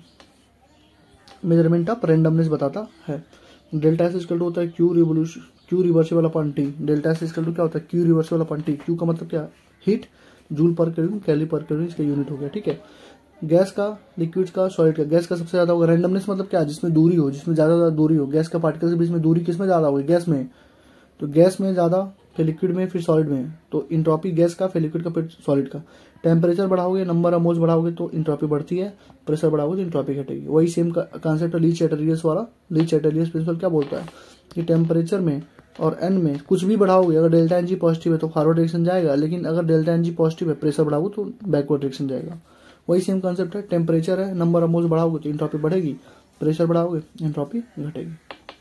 A: मेजरमेंट ऑफ रैंडमनेस बताता है। डेल्टा एस इक्वल टू होता है Q reversible upon T. Delta S equal to क्या होता है, Q reversible upon T. Q का मतलब क्या, हीट, जूल पर केल्विन, कैलोरी पर केल्विन इसका यूनिट हो गया, ठीक है। गैस का, लिक्विड का, सॉलिड का। गैस का सबसे ज्यादा होगा। रैंडमनेस मतलब क्या, जिसमें दूरी हो, जिसमें ज्यादा दूरी हो। गैस का पार्टिकल के बीच में दूरी किसमें ज्यादा होगी, गैस में, तो गैस में ज्यादा, फिर लिक्विड में, फिर सॉलिड में। तो इंट्रोपी गैस का, फिर लिक्विड का, फिर सॉलिड का। टेम्परेचर बढ़ाओगे, नंबर ऑफ मोल्स बढ़ाओगे तो इंट्रोपी बढ़ती है, प्रेशर बढ़ाओगे तो इंट्रोपी घटेगी। वही सेम कॉन्सेप्ट है ली चैटलियस वाला। ली चैटलियस प्रिंसिपल क्या बोलता है कि टेम्परेचर में और एन में कुछ भी बढ़ाओगे, अगर डेल्टा एन जी पॉजिटिव है तो फॉरवर्ड डायरेक्शन जाएगा, लेकिन अगर डेल्टा एन जी पॉजिटिव है प्रेशर बढ़ाओगे तो बैकवर्ड डायरेक्शन जाएगा। वही सेम कॉन्सेप्ट है। टेम्परेचर है, नंबर ऑफ मोल्स बढ़ाओगे तो इंट्रोपी बढ़ेगी, प्रेशर बढ़ाओगे इंट्रोपी घटेगी।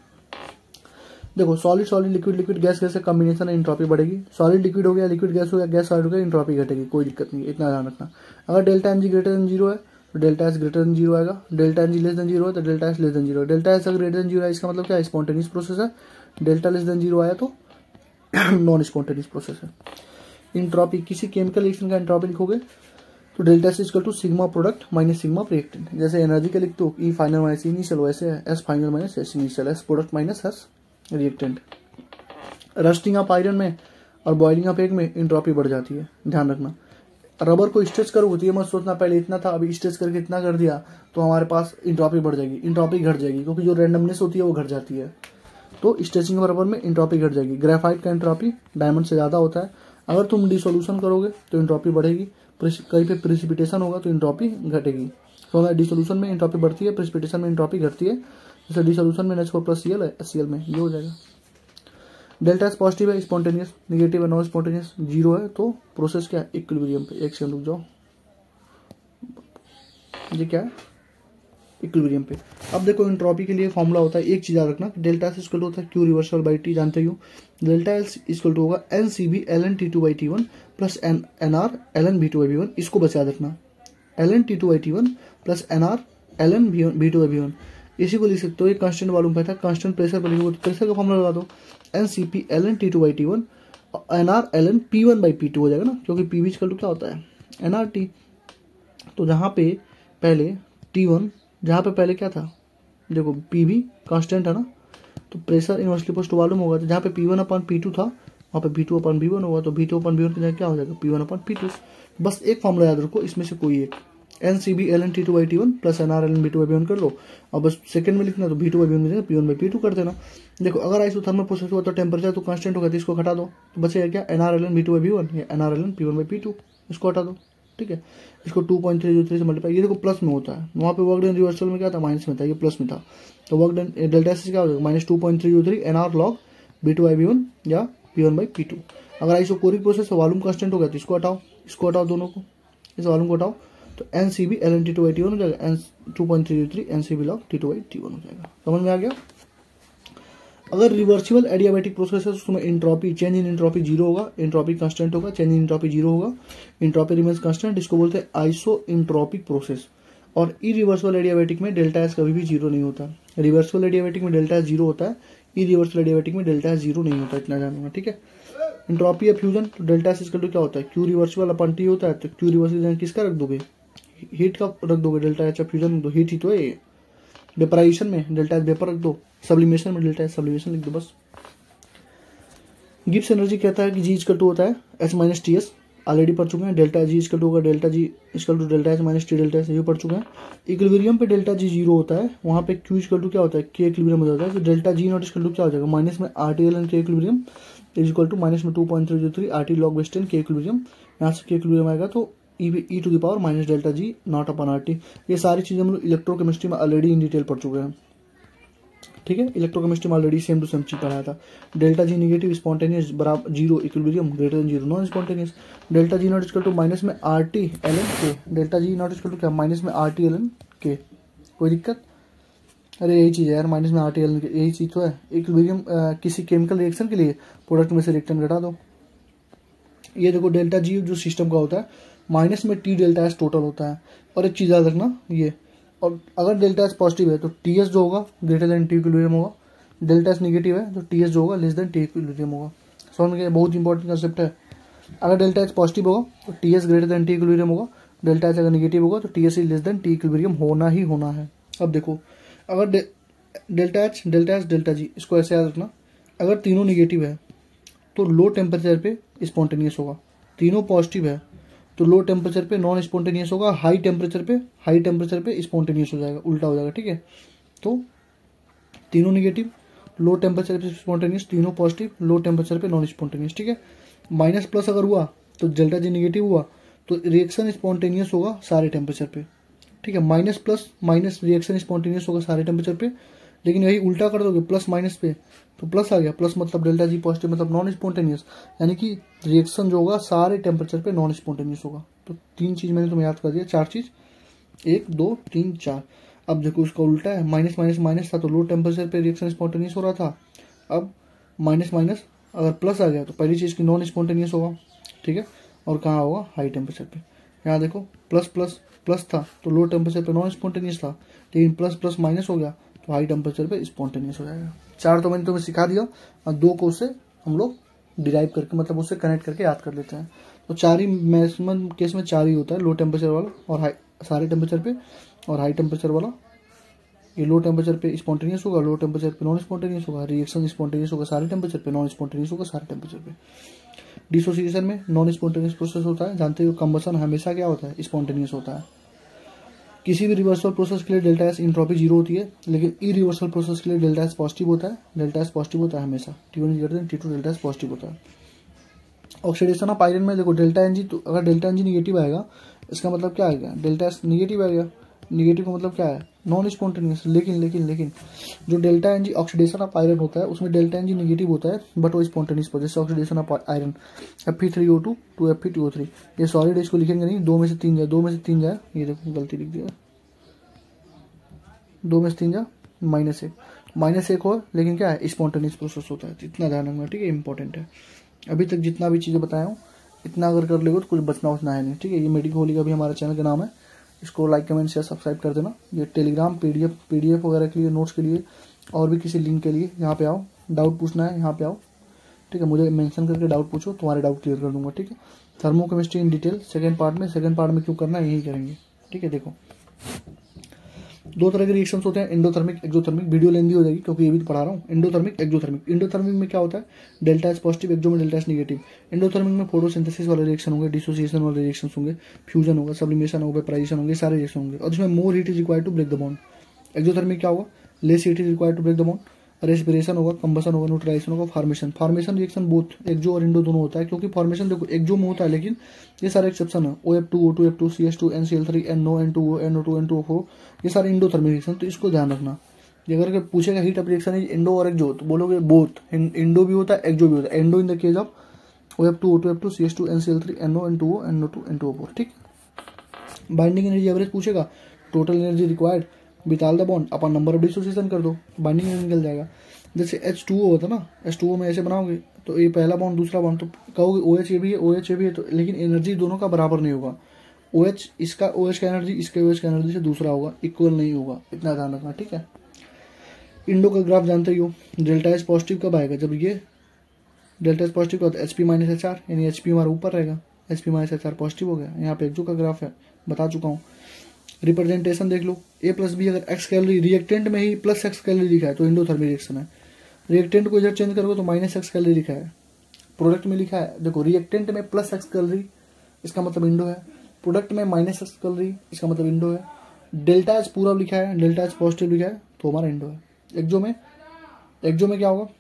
A: देखो solid solid, liquid liquid, gas gas का कॉम्बिनेशन है, इंट्रोपी बढ़ेगी। सॉलिड लिक्विड हो गया, लिक्विड गैस हो गया, गैस सॉलिड हो गया, इंट्रोपी घटेगी, कोई दिक्कत नहीं, इतना ध्यान रखना। अगर delta N G greater than zero है तो delta S greater than zero आएगा। Delta N G less than zero है तो delta S less than zero. Delta S अगर ग्रेटर देन जीरो है इसका मतलब क्या है, स्पॉन्टेनियस प्रोसेस है। डेल्टा लेस देन जीरो आया तो नॉन स्पॉन्टेनियस प्रोसेस है। इंट्रोपी, किसी केमिकल रिएक्शन का इंट्रोपी लिखोगे तो delta S equal to sigma product minus sigma reactant. जैसे एनर्जी का लिखते हो ई फाइनल माइनस इनिशियल, वैसे है S final minus S initial, S product minus S reactant. Rusting of iron में और बॉइलिंग ऑफ एग में इंट्रोपी बढ़ जाती है, ध्यान रखना। रबर को स्ट्रेच करोगे तो ये मत सोचना पहले इतना था अभी स्ट्रेच करके इतना कर दिया तो हमारे पास इंट्रोपी बढ़ जाएगी, इंट्रोपी घट जाएगी, क्योंकि जो रैंडमनेस होती है वो घट जाती है। तो स्ट्रेचिंग रबर में इंट्रोपी घट जाएगी। ग्रेफाइट का इंट्रोपी डायमंड से ज्यादा होता है। अगर तुम डिसोल्यूशन करोगे तो इंट्रोपी बढ़ेगी, कहीं पे प्रेसिपिटेशन होगा तो इंट्रोपी घटेगी। तो डिसोल्यूशन में इंट्रोपी बढ़ती है, प्रेसिपिटेशन में इंट्रोपी घटती है। जैसे डिसोल्यूशन में NH4 प्लस Cl है, Cl में ये हो जाएगा। डेल्टा एस पॉजिटिव है, स्पॉन्टेनियस, निगेटिव है, नॉन स्पॉन्टेनियस, जीरो है तो प्रोसेस क्या है, इक्विलिब्रियम पे। एक सेकंड रुक जाओ, ये क्या है, इक्विलिब्रियम पे। अब देखो इंट्रोपी के लिए फॉर्मूला होता है, एक चीज याद रखना, डेल्टा एस इक्वल होता है क्यू रिवर्सल बाई टी, जानते हो। डेल्टा एस इक्वल टू होगा NCB ln T2 by T1 plus NR ln V2 by V1। इसको बस याद रखना, ln T2 by T1 plus NR ln V2 by V1। इसी को लिख सकते हो, एक कांस्टेंट मालूम था, कांस्टेंट प्रेशर पर लिखोगे तो प्रेशर का फॉर्मूला लगा दो, NCP ln T2 by T1 NR ln P1 by P2 हो जाएगा ना, क्योंकि PV इक्वल टू क्या होता है NRT। तो जहाँ पे पहले T1, जहाँ पे पहले क्या था, देखो PV कांस्टेंट है ना, तो प्रेशर इनवर्सली पोस्ट मालूम होगा, तो जहाँ पे P1 अपॉन P2 था वहाँ पे V2 अपॉन V1 होगा, तो V2 अपॉन V1 की जगह क्या हो जाएगा P1 अपॉन P2। बस एक फॉर्मूला याद रखो, इसमें से कोई एक, NCB ln T2 by T1 plus NR ln V2 by V1 कर लो, और बस सेकंड में लिखना तो V2 बाई V1 में P1 बाई P2 कर देना। देखो अगर आइसोथर्मल प्रोसेस हुआ तो टेम्परेचर तो कांस्टेंट होगा, तो इसको घटा दो तो बचेगा क्या, NR ln V2 by V1 या NR ln P1 by P2, इसको हटा दो, ठीक है। इसको 2.303 से मल्टीप्लाई, ये देखो प्लस में होता है, वहाँ पे वर्क डन रिवर्सल में क्या था, माइनस में था, ये प्लस में था, तो वर्क डन डेल्टा से क्या हो जाएगा minus 2.303 NR log V2 by V1 या P1 बाई P2। अगर आइसोकोरिक प्रोसेस वॉल्यूम कांस्टेंट हो गया तो इसको हटाओ दोनों को, इस वॉल्यूम को हटाओ तो NCB ln T2 by T1 हो जाएगा, 2.303 NCB log T2 by T1 हो जाएगा। समझ में आ गया। अगर रिवर्सिबल एडियाबैटिक प्रोसेस है तो उसमें entropy, change in entropy zero होगा, इंट्रोपी कांस्टेंट होगा, चेंज इन इंट्रोपी जीरो होगा, इंट्रोपी रिमेंस कांस्टेंट, इसको बोलते हैं आइसो इंट्रोपिक प्रोसेस। और इरिवर्सिबल एडियाबैटिक में डेल्टा एस कभी भी जीरो नहीं होता। रिवर्सिबल एडियाबैटिक में डेल्टा एस जीरो होता है, इरिवर्सिबल एडियाबैटिक में डेल्टा एस जीरो नहीं होता, इतना जानूंगा, ठीक है। एंट्रोपी ऑफ फ्यूजन, तो डेल्टा एस इक्वल टू क्या होता है, क्यू रिवर्सिबल अपन टी होता है, तो क्यू रिवर्सिबल किसका रख दोगे, हीट का रख दोगे, डेल्टा एच ऑफ फ्यूजन दो, हीट ही तो है। वेपराइजेशन में डेल्टा एच वेपर रख दो, सब्लिमेशन में डेल्टा एच सब्लिमेशन लिख दो बस। गिब्स एनर्जी कहता है कि जी इक्वल टू होता है H minus T S, already पढ़ चुके हैं। डेल्टा जी इक्वल टू होगा delta G equal to delta H minus T delta H, ये पढ़ चुके हैं। इक्विलिब्रियम पे डेल्टा जी जीरो होता है, वहाँ पे क्यू इक्वल टू क्या होता है, के इक्विलिब्रियम हो जाता है। तो delta G not equal to क्या हो जाएगा, माइनस में R T L N K equilibrium is equal to minus में 2.303 आर टी लॉग बेस 10 के इक्विलिब्रियम। यहाँ से के इक्विलिब्रियम आएगा तो e to the power minus delta G not upon R T. ये सारी चीजें हम लोग इलेक्ट्रोकेमिस्ट्री में ऑलरेडी इन डिटेल पढ़ चुके हैं, ठीक है। इलेक्ट्रोकेमिस्ट्री में ऑलरेडी सेम टू सेम चीज पढ़ाया था। डेल्टा जी नेगेटिव स्पॉन्टेनियस बराबर zero, equilibrium greater than zero, non spontaneous. Delta G not equal to minus में R T L N K, delta G not equal to क्या, माइनस में R T L N K, कोई दिक्कत, अरे यही चीज है यार, माइनस में आर टी एल एन के, यही चीज तो है। इक्विलिब्रियम किसी केमिकल रिएक्शन के लिए प्रोडक्ट में से रिएक्टेंट घटा दो। ये देखो डेल्टा जी जो सिस्टम का होता है माइनस में टी डेल्टा एस टोटल होता है। और एक चीज याद रखना ये, और अगर डेल्टा एस पॉजिटिव है तो टी एस जो होगा ग्रेटर देन टी इक्विलिब्रियम होगा, डेल्टा एस नेगेटिव है तो टी एस जो होगा लेस देन टी इक्विलिब्रियम होगा। समझ में, बहुत इंपॉर्टेंट कंसेप्ट है। अगर डेल्टा एच पॉजिटिव होगा तो T S greater than T equilibrium होगा, डेल्टा एच अगर नेगेटिव होगा तो T S less than T equilibrium होना ही होना है। अब देखो अगर डेल्टा एच डेल्टा जी, इसको ऐसे याद रखना, अगर तीनों नेगेटिव है तो लो टेम्परेचर पे स्पॉन्टेनियस होगा, तीनों पॉजिटिव है तो लो टेम्परेचर पे नॉन स्पॉन्टेनियस होगा, हाई टेम्परेचर पे स्पॉन्टेनियस हो जाएगा, उल्टा हो जाएगा, ठीक है। तो तीनों नेगेटिव, लो टेम्परेचर पे स्पॉन्टेनियस, तीनों पॉजिटिव, लो टेम्परेचर पे नॉन स्पॉन्टेनियस, ठीक है। माइनस प्लस अगर हुआ तो डेल्टा जी नेगेटिव हुआ तो रिएक्शन स्पॉन्टेनियस होगा सारे टेम्परेचर पे, ठीक है। Minus plus minus reaction spontaneous होगा सारे टेम्परेचर पे, लेकिन यही उल्टा कर दोगे प्लस माइनस पे तो प्लस आ गया, प्लस मतलब डेल्टा जी पॉजिटिव मतलब नॉन स्पॉन्टेनियस, यानी कि रिएक्शन जो होगा सारे टेम्परेचर पे नॉन स्पॉन्टेनियस होगा। तो तीन चीज मैंने तुम्हें याद कर दिया, चार चीज, 1 2 3 4। अब देखो उसका उल्टा है, माइनस माइनस माइनस था तो लो टेम्परेचर पे रिएक्शन स्पॉन्टेनियस हो रहा था, अब माइनस माइनस अगर प्लस आ गया तो पहली चीज की नॉन स्पॉन्टेनियस होगा, ठीक है। और कहाँ होगा, हाई टेम्परेचर पे। यहाँ देखो प्लस प्लस प्लस था तो लो टेम्परेचर पे नॉन स्पॉन्टेनियस था, लेकिन प्लस प्लस माइनस हो गया तो हाई टेम्परेचर पे स्पॉन्टेनियस हो जाएगा। चार तो मैंने तुम्हें सिखा दिया और दो को उससे हम लोग डिराइव करके मतलब उससे कनेक्ट करके याद कर लेते हैं। तो चार ही मैक्सिमम केस में चार ही होता है, लो टेम्परेचर वाला और हाई सारे टेम्परेचर पे, और हाई टेम्परेचर वाला ये लो टेम्परेचर पे स्पॉन्टेनियस होगा, लो टेम्परेचर पे नॉन स्पॉन्टेनियस होगा, रिएक्शन स्पॉन्टेनियस होगा सारे टेम्परेचर पे, नॉन स्पॉन्टेनियस होगा सारे टेम्परेचर पे। डिसोसिएशन में नॉन स्पॉन्टेनियस प्रोसेस होता है, जानते हो कंबसन हमेशा क्या होता है, स्पॉन्टेनियस होता है। किसी भी रिवर्सल प्रोसेस के लिए डेल्टा एस इंट्रोपी जीरो होती है, लेकिन इरिवर्सल प्रोसेस के लिए डेल्टा एस पॉजिटिव होता है, डेल्टा एस पॉजिटिव होता है हमेशा, T1 greater than T2 delta S positive होता है। ऑक्सीडेशन ऑफ आयरन में देखो डेल्टा एन जी, तो अगर डेल्टा एन जी निगेटिव आएगा इसका मतलब क्या आएगा, डेल्टा एस निगेटिव आएगा, निगेटिव का मतलब क्या है, नॉन स्पॉन्टेनियस। लेकिन लेकिन लेकिन जो delta N G oxidation of iron होता है उसमें डेल्टा एन जी निगेटिव होता है बट वो स्पॉन्टेनियस पर, जैसे oxidation of iron Fe3O2 to Fe2O3, ये सॉलिड इसको लिखेंगे नहीं, दो में से तीन जाए, दो में से तीन जाए, ये देखो गलती लिख दिया, दो में से तीन जा माइनस एक हो, लेकिन क्या है स्पॉन्टेनियस प्रोसेस होता है, इतना ध्यान रखना, ठीक है, इंपॉर्टेंट है। अभी तक जितना भी चीज़ें बताया हूँ इतना अगर कर लेगो तो कुछ बचना उतना है नहीं, ठीक है। ये मेडिको होली का भी हमारा चैनल का नाम है, इसको लाइक कमेंट शेयर सब्सक्राइब कर देना। ये टेलीग्राम पीडीएफ वगैरह के लिए, नोट्स के लिए और भी किसी लिंक के लिए यहाँ पे आओ, डाउट पूछना है यहाँ पे आओ, ठीक है। मुझे मेंशन करके डाउट पूछो, तुम्हारे डाउट क्लियर कर दूंगा, ठीक है। Thermochemistry in detail second part में क्यों करना है यही करेंगे, ठीक है। देखो दो तरह के रिएक्शंस होते हैं, एंडोथर्मिक एक्सोथर्मिक, वीडियो लेंदी हो जाएगी क्योंकि ये भी पढ़ा रहा हूँ। एंडोथर्मिक एक्सोथर्मिक, एंडोथर्मिक में क्या होता है, डेल्टा एस पॉजिटिव, एक्सो में डेल्टा एस नेगेटिव। एंडोथर्मिक में फोटोसिंथेसिस वाले रिएक्शन होंगे, डिसोसिएशन वाले रिएक्शन होंगे, फ्यूजन होगा, सब्लिमेशन होगा, वेपराइजेशन होंगे, सारे रिएक्शन होंगे, और इसमें more heat is required to break the bond. Exothermic क्या होगा, less heat is required to break the bond, respiration होगा, कंबसन होगा, न्यूट्रलाइजेशन होगा, फॉर्मेशन रिएक्शन बोथ एक्सो और इंडो दोनों होता है, क्योंकि फॉर्मेशन देखो एक्सो में होता है, लेकिन ये सारे एक्सेप्शन है, OF2 O2 F2 CS2 NCl3 NO N2O NO2 N2O4, ये सारे इंडोथर्मिक रिएक्शन, तो इसको ध्यान रखना। ये अगर पूछेगा heat of reaction is endo और एक्सो तो बोलोगे बोथ, इंडो भी होता है एक्सो भी होता है, endo in the case of OF2 O2 F2 CS2 NCl3 NO N2O NO2 N2O4, ठीक। बाइंडिंग एनर्जी एवरेज पूछेगा, total energy required without the bond upon number of dissociation कर दो, बाइंडिंग एनर्जी निकल जाएगा। जैसे H2O होता ना, H2O में ऐसे बनाओगे तो ये पहला बॉन्ड दूसरा बॉन्ड, तो कहोगे OH ये भी है OH ये भी है, तो लेकिन एनर्जी दोनों का बराबर नहीं होगा। OH इसका OH का एनर्जी इसके OH का एनर्जी से दूसरा होगा, इक्वल नहीं होगा, इतना ध्यान रखना, ठीक है। इंडो का ग्राफ जानते ही हो, डेल्टा एच पॉजिटिव कब आएगा, जब ये डेल्टा एच पॉजिटिव का होता है HP माइनस HR, यानी HP हमारा ऊपर रहेगा, HP माइनस HR पॉजिटिव हो गया। यहाँ पे एक्जो का ग्राफ है, बता चुका हूँ। रिप्रेजेंटेशन देख लो, A प्लस बी अगर x कैलोरी रिएक्टेंट में ही प्लस x कैलोरी लिखा है तो इंडोथर्मिक रिएक्शन है। रिएक्टेंट को इधर चेंज करोगे तो माइनस x कैलोरी लिखा है, प्रोडक्ट में लिखा है, देखो रिएक्टेंट में प्लस x कैलोरी इसका मतलब इंडो है, प्रोडक्ट में माइनस x कैलोरी इसका मतलब इंडो है। डेल्टा एच पूरा लिखा है, डेल्टा एच पॉजिटिव लिखा है तो हमारा इंडो है। एक्जो में क्या होगा,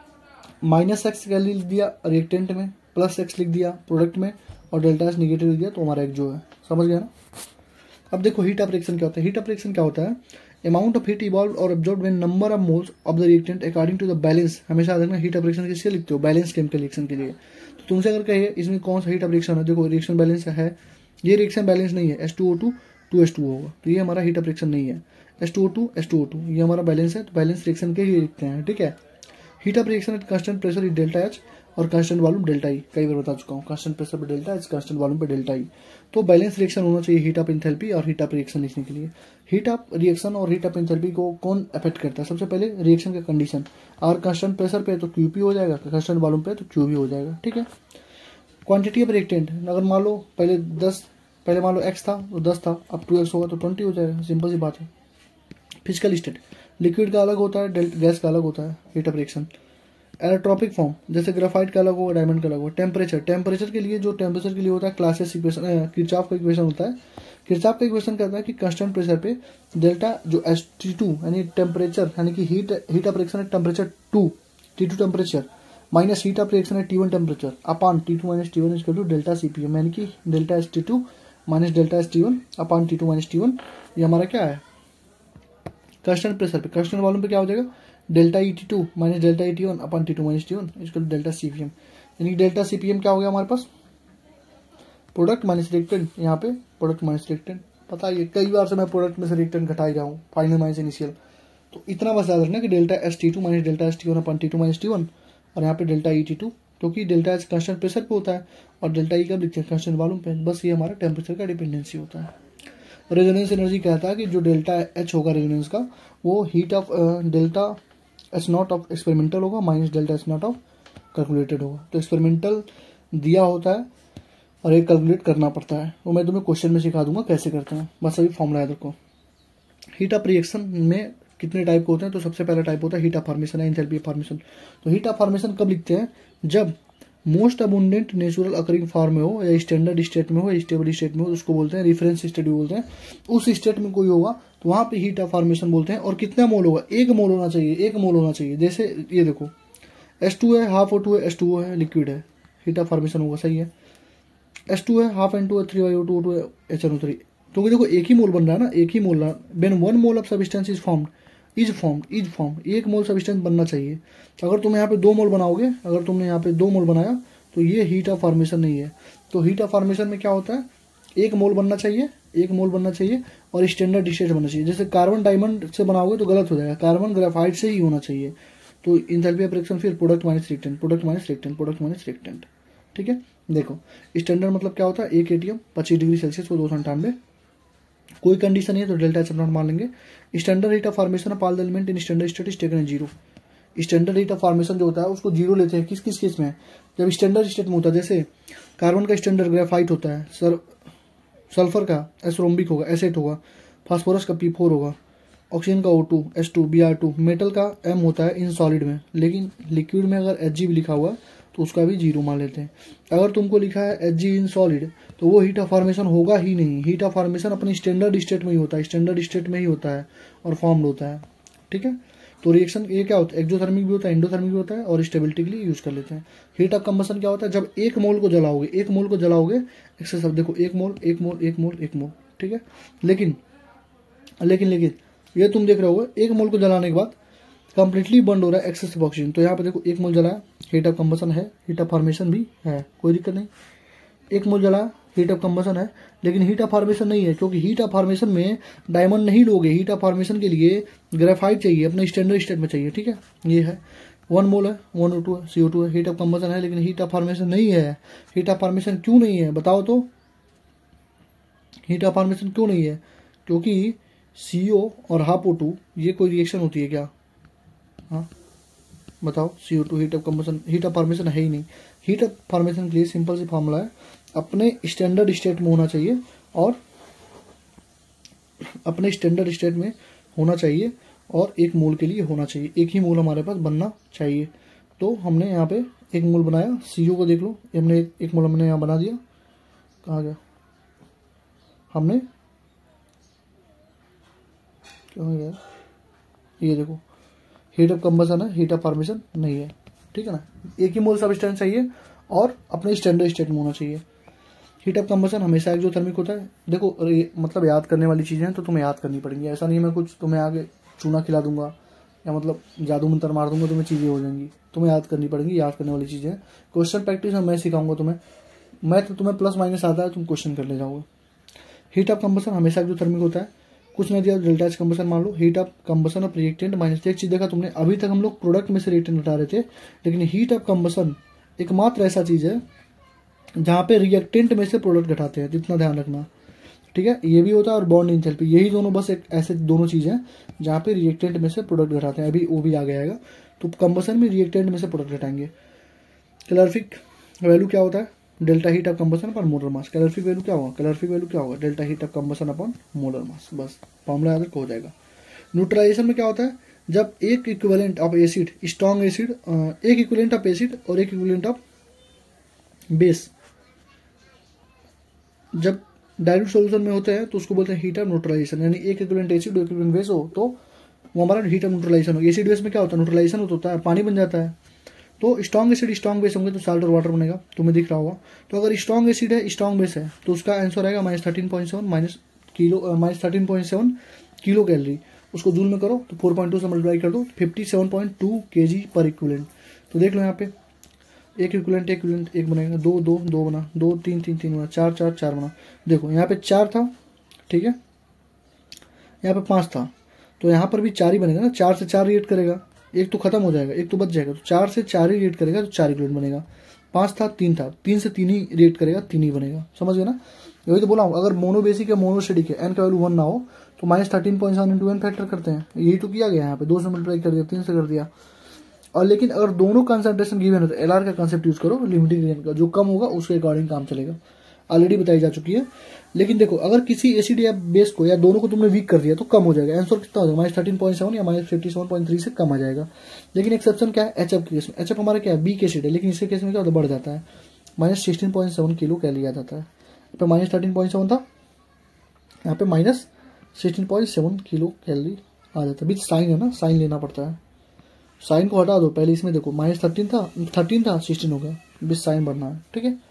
A: माइनस x कैलोरी लिख दिया रिएक्टेंट में, प्लस x लिख दिया प्रोडक्ट में, और डेल्टा एच निगेटिव लिख दिया तो हमारा एक्जो है। समझ गया ना। अब देखो हीट ऑफ रिएक्शन क्या होता है। हीट ऑफ रिएक्शन क्या होता है, अमाउंट ऑफ हीट इवॉल्व और absorb when number of moles of the reactant according to the balance. हमेशा देखना हीट ऑफ रिएक्शन किससे लिखते हो, बैलेंस केमिकल रिएक्शन के लिए। तो तुमसे अगर कहिए इसमें कौन सा हीट ऑफ रिएक्शन है, देखो रिएक्शन बैलेंस है, ये रिएक्शन बैलेंस नहीं है, H2O2 2H2O होगा, तो ये हमारा हीट ऑफ रिएक्शन नहीं है। H2O2 H2O2 ये हमारा बैलेंस है, तो बैलेंस रिएक्शन के ही लिखते हैं, ठीक है। Heat of reaction at constant pressure is delta H और कांस्टेंट वॉल्यूम डेल्टा ई, कई बार बता चुका हूँ, कांस्टेंट प्रेशर पे डेल्टा एच, कांस्टेंट वॉल्यूम पे डेल्टा ई। तो बैलेंस रिएक्शन होना चाहिए हीट ऑफ एंथैल्पी और हीट ऑफ रिएक्शन लिखने के लिए। हीट ऑफ रिएक्शन और हीट ऑफ एंथैल्पी को कौन अफेक्ट करता है, सबसे पहले रिएक्शन का कंडीशन, अगर कांस्टेंट प्रेशर पे तो QP हो जाएगा, कांस्टेंट वॉल्यूम पे तो QV हो जाएगा, ठीक है। क्वांटिटी ऑफ रिएक्टेंट, अगर मान लो पहले मान लो x था तो 10 था, अब 2x होगा तो 20 हो जाएगा, सिंपल सी बात है। फिजिकल स्टेट, लिक्विड का अलग होता है, गैस का अलग होता है heat of reaction. Allotropic form, जैसे ग्राफाइट का अलग होगा, डायमंड का अलग होगा। टेम्परेचर के लिए, जो टेम्परेचर के लिए होता है क्लासियस इक्वेशन, किरचॉफ का इक्वेशन होता है। किरचॉफ का इक्वेशन कहता है कि कांस्टेंट प्रेशर पे डेल्टा जो T2 यानी टेम्परेचर यानी कि हीट ऑफ रिएक्शन है temperature T2 temperature minus heat of reaction है T1 temperature upon T2 minus T1 is equal to delta CPM, यानी कि delta T2 minus delta T1 upon T2 minus T1। ये हमारा क्या है, कांस्टेंट प्रेशर पे। कांस्टेंट वॉल्यूम पे क्या हो जाएगा, delta ET2 minus delta ET1 upon T2 minus T1 इसको डेल्टा CPM, यानी डेल्टा CPM क्या हो गया हमारे पास, प्रोडक्ट माइनस रिएक्टेंट। यहाँ पे प्रोडक्ट माइनस रिएक्टेंट, पता है कई बार से मैं प्रोडक्ट में से रिएक्टेंट घटा ही रहा हूँ, फाइनल माइनस इनिशियल। तो इतना बस याद रखना कि delta ST2 minus delta ST1 upon T2 minus T1, और यहाँ पे डेल्टा ET2, क्योंकि डेल्टा एच कांस्टेंट प्रेशर पे होता है और डेल्टा ई कब लिखते हैं, कांस्टेंट वॉल्यूम पे। बस ये हमारा टेम्परेचर का डिपेंडेंसी होता है। रेजोनेंस एनर्जी कहता है कि जो डेल्टा एच होगा रेजोनेंस का, वो heat of delta H0 of experimental होगा minus delta H0 of calculated होगा। तो एक्सपेरिमेंटल दिया होता है और एक कैलकुलेट करना पड़ता है, वो मैं तुम्हें क्वेश्चन में सिखा दूंगा कैसे करते हैं, बस अभी फॉर्मूला याद रखो। हीट ऑफ रिएक्शन में कितने टाइप के होते हैं, तो सबसे पहला टाइप होता है हीट ऑफ फॉर्मेशन या एंथैल्पी ऑफ फॉर्मेशन। तो हीट ऑफ फॉर्मेशन कब लिखते हैं, जब most abundant natural occurring form में हो या स्टैंडर्ड स्टेट में हो या स्टेबल स्टेट में हो, उसको बोलते हैं रेफरेंस स्टेट भी बोलते हैं। उस स्टेट में कोई होगा तो वहां पे हीट ऑफ फॉर्मेशन बोलते हैं। और कितना मोल होगा, 1 मोल होना चाहिए, 1 मोल होना चाहिए। जैसे ये देखो H2 है, हाफ O2 है, H2O है, लिक्विड है, हीट ऑफ फॉर्मेशन होगा, सही है। H2 है, हाफ N2 है, 3/O2 O2 है, HNO3, क्योंकि देखो एक ही मोल बन रहा है ना, एक ही mole. When 1 mole of substance is formed, 1 mole substance बनना चाहिए। अगर तुम यहाँ पे 2 मोल बनाओगे, अगर तुमने यहाँ पे 2 मोल बनाया तो ये हीट ऑफ फॉर्मेशन नहीं है। तो हीट ऑफ फॉर्मेशन में क्या होता है, 1 मोल बनना चाहिए, 1 मोल बनना चाहिए और स्टैंडर्ड स्टेट बनना चाहिए। जैसे कार्बन डायमंड से बनाओगे तो गलत हो जाएगा, कार्बन ग्रेफाइट से ही होना चाहिए। तो एंथैल्पी ऑफ रिएक्शन फिर product minus reactant, product minus reactant, product minus reactant, ठीक है। देखो स्टैंडर्ड मतलब क्या होता है, 1 ATM 25 डिग्री सेल्सियस को 298, कोई कंडीशन नहीं है तो डेल्टा एच नॉट मान लेंगे। Standard heat of formation of all the element in standard state is taken as 0। Standard heat of formation जो होता है उसको 0 लेते हैं, किस किस केस में, जब स्टैंडर्ड स्टेट में होता है। जैसे कार्बन का स्टैंडर्ड ग्रेफाइट होता है, सल्फर का एसरोम्बिक होगा, एसेट होगा, फास्फोरस का P4 होगा, ऑक्सीजन का O2 H2 Br2, मेटल का M होता है इन सॉलिड में। लेकिन लिक्विड में अगर Hg भी लिखा हुआ तो उसका भी 0 मान लेते हैं। अगर तुमको लिखा है Hg इन सॉलिड तो वो हीट ऑफ फॉर्मेशन होगा ही नहीं। हीट ऑफ फॉर्मेशन अपनी स्टैंडर्ड स्टेट में ही होता है, स्टैंडर्ड स्टेट में ही होता है और फॉर्म्ड होता है, ठीक है। तो रिएक्शन ये क्या होता है, एक्सोथर्मिक भी होता है, एंडोथर्मिक भी होता है और स्टेबिलिटी के लिए यूज कर लेते हैं। हीट ऑफ कंबशन क्या होता है, जब 1 मोल को जलाओगे, 1 मोल को जलाओगे एक्सेस ऑफ, देखो 1 मोल 1 मोल 1 मोल 1 मोल, ठीक है। लेकिन ये तुम देख रहे हो 1 मोल को जलाने के बाद कंप्लीटली बंद हो रहा है एक्सेस ऑफ ऑक्सीजन। तो यहाँ पे देखो 1 मोल जलाया, हीट ऑफ कंबशन है, हीट ऑफ फॉर्मेशन भी है, कोई दिक्कत नहीं। 1 मोल जलाया, हीट ऑफ कंबशन है, लेकिन हीट ऑफ फॉर्मेशन नहीं है, क्योंकि हीट ऑफ फॉर्मेशन में डायमंड नहीं लोगे। हीट ऑफ फॉर्मेशन के लिए ग्रेफाइट चाहिए, अपने स्टैंडर्ड स्टेट में चाहिए, ठीक है। ये है 1 मोल है, 1O2 है, CO2 है, हीट ऑफ कंबशन है, लेकिन हीट ऑफ फॉर्मेशन नहीं है। हीट ऑफ फॉर्मेशन क्यों नहीं है बताओ तो, हीट ऑफ फॉर्मेशन क्यों नहीं है? क्योंकि CO और हाफ O2 ये कोई रिएक्शन होती है क्या? हाँ बताओ, CO2 heat of combustion, heat of formation है ही नहीं। हीट ऑफ फॉर्मेशन के लिए सिंपल सी फॉर्मूला है, अपने स्टैंडर्ड स्टेट में होना चाहिए और अपने स्टैंडर्ड स्टेट में होना चाहिए और 1 मोल के लिए होना चाहिए, 1 ही मोल हमारे पास बनना चाहिए। तो हमने यहाँ पे 1 मोल बनाया, CO को देख लो, हमने 1 मोल हमने यहाँ बना दिया, कहाँ गया, हमने क्यों गया, ये देखो हीट ऑफ कंबशन है, हीट ऑफ फॉर्मेशन नहीं है, ठीक है ना। 1 ही मोल सब्सटेंस चाहिए और अपने स्टैंडर्ड स्टेट में होना चाहिए। हीट ऑफ कंबशन हमेशा एक्सोथर्मिक होता है। देखो मतलब याद करने वाली चीज़ें हैं तो तुम्हें याद करनी पड़ेंगी, ऐसा नहीं है मैं कुछ तुम्हें आगे चूना खिला दूंगा या मतलब जादू मंत्र मार दूंगा तुम्हें चीज़ें हो जाएंगी, तुम्हें याद करनी पड़ेंगी, याद करने वाली चीज़ें हैं। क्वेश्चन प्रैक्टिस मैं सिखाऊंगा तुम्हें, मैं तो तुम्हें प्लस माइनस आता है, तुम क्वेश्चन कर ले जाओगे। हीट ऑफ कंबशन हमेशा एक्सोथर्मिक होता है, कुछ नहीं दिया डेल्टा एच कंबशन मान लो, heat of combustion of reactant minus. एक चीज देखा तुमने, अभी तक हम लोग प्रोडक्ट में से रिएक्टेंट हटा रहे थे, लेकिन हीट ऑफ कंबशन एकमात्र ऐसा चीज है जहां पे रिएक्टेंट में से प्रोडक्ट घटाते हैं, इतना ध्यान रखना, ठीक है। ये भी होता है और बॉन्ड एंथैल्पी, यही दोनों बस एक ऐसे दोनों चीजें हैं जहां पे रिएक्टेंट में से प्रोडक्ट घटाते हैं, अभी वो भी आगे आएगा। तो कंबशन में रिएक्टेंट में से प्रोडक्ट घटाएंगे। कैलोरीफिक वैल्यू क्या होता है? डेल्टा हीट ऑफ कंबशन पर मोलर मास। कैलोरीफिक वैल्यू क्या होगा? कैलोरीफिक वैल्यू क्या होगा? Delta heat of combustion upon molar mass, बस फॉर्मूला याद हो जाएगा। न्यूट्रलाइजेशन में क्या होता है? जब एक equivalent of acid, strong acid, एक इक्विवेलेंट ऑफ एसिड और एक इक्विवेलेंट ऑफ बेस जब डाइल्यूट सॉल्यूशन में होते हैं तो उसको बोलते हैं हीट ऑफ न्यूट्रलाइजेशन। यानी एक इक्विवेलेंट एसिड और इक्विवेलेंट बेस हो तो वो हमारा हीट ऑफ न्यूट्रलाइजेशन हो। एसिड बेस में क्या होता है? न्यूट्रलाइजेशन होता है, पानी बन जाता है। तो स्ट्रॉन्ग एसिड स्ट्रॉन्ग बेस होंगे तो साल्ट और वाटर बनेगा, तुम्हें दिख रहा होगा। तो अगर स्ट्रॉन्ग एसिड है स्ट्रॉन्ग बेस है तो उसका आंसर आएगा -13.7 किलो कैलोरी। उसको जूल में करो तो 4.2 से मल्टीप्लाई कर दो, 57.2 kg पर इक्विवेलेंट। तो देख लो यहाँ पे एक इक्विवेलेंट एक बनेगा, 2 2 2 बना, 2 3 3 3 बना, 4 4 4 बना। देखो यहाँ पे 4 था, ठीक है, यहाँ पे 5 था, तो यहाँ पर भी 4 ही बनेगा ना, 4 से 4 रिएक्ट करेगा, एक तो खत्म हो जाएगा, एक तो बच जाएगा, तो 4 से 4 ही रिएक्ट करेगा तो 4 इक्विवेलेंट बनेगा। 5 था 3 था, 3 से 3 ही रिएक्ट करेगा, 3 ही बनेगा, समझ गए ना। वही तो बोला हूँ, अगर मोनोबेसिक या मोनोस्टेटिक है, एन का वैल्यू 1 ना हो तो -13.7 इंटू एन फैक्टर करते हैं, यही तो किया गया यहाँ पे, 2 से मल्टीप्लाई कर दिया, 3 से कर दिया। और लेकिन अगर दोनों कंसंट्रेशन गिवन है तो एलआर का कंसेप्ट यूज करो, लिमिटिंग रेंज का, जो कम होगा उसके अकॉर्डिंग काम चलेगा, ऑलरेडी बताई जा चुकी है। लेकिन देखो अगर किसी एसिड या बेस को या दोनों को तुमने वीक कर दिया तो कम हो जाएगा, आंसर कितना हो जाएगा? -13.7 या -57.3 से कम आ जाएगा। लेकिन एक्सेप्शन क्या है? एचएफ के केस में, एचएफ हमारा क्या है? वीक एसिड है, लेकिन इसके केस में क्या होता है? बढ़ जाता है, -16.7 किलो कैलोरी आ जाता है। यहाँ पे -13.7 था, यहाँ पे -16.7 किलो कैलोरी आ जाता है। बीच साइन है ना, साइन लेना पड़ता है, साइन को हटा दो पहले, इसमें देखो -13 था 16 हो गया, बीच साइन बढ़ना है, ठीक है।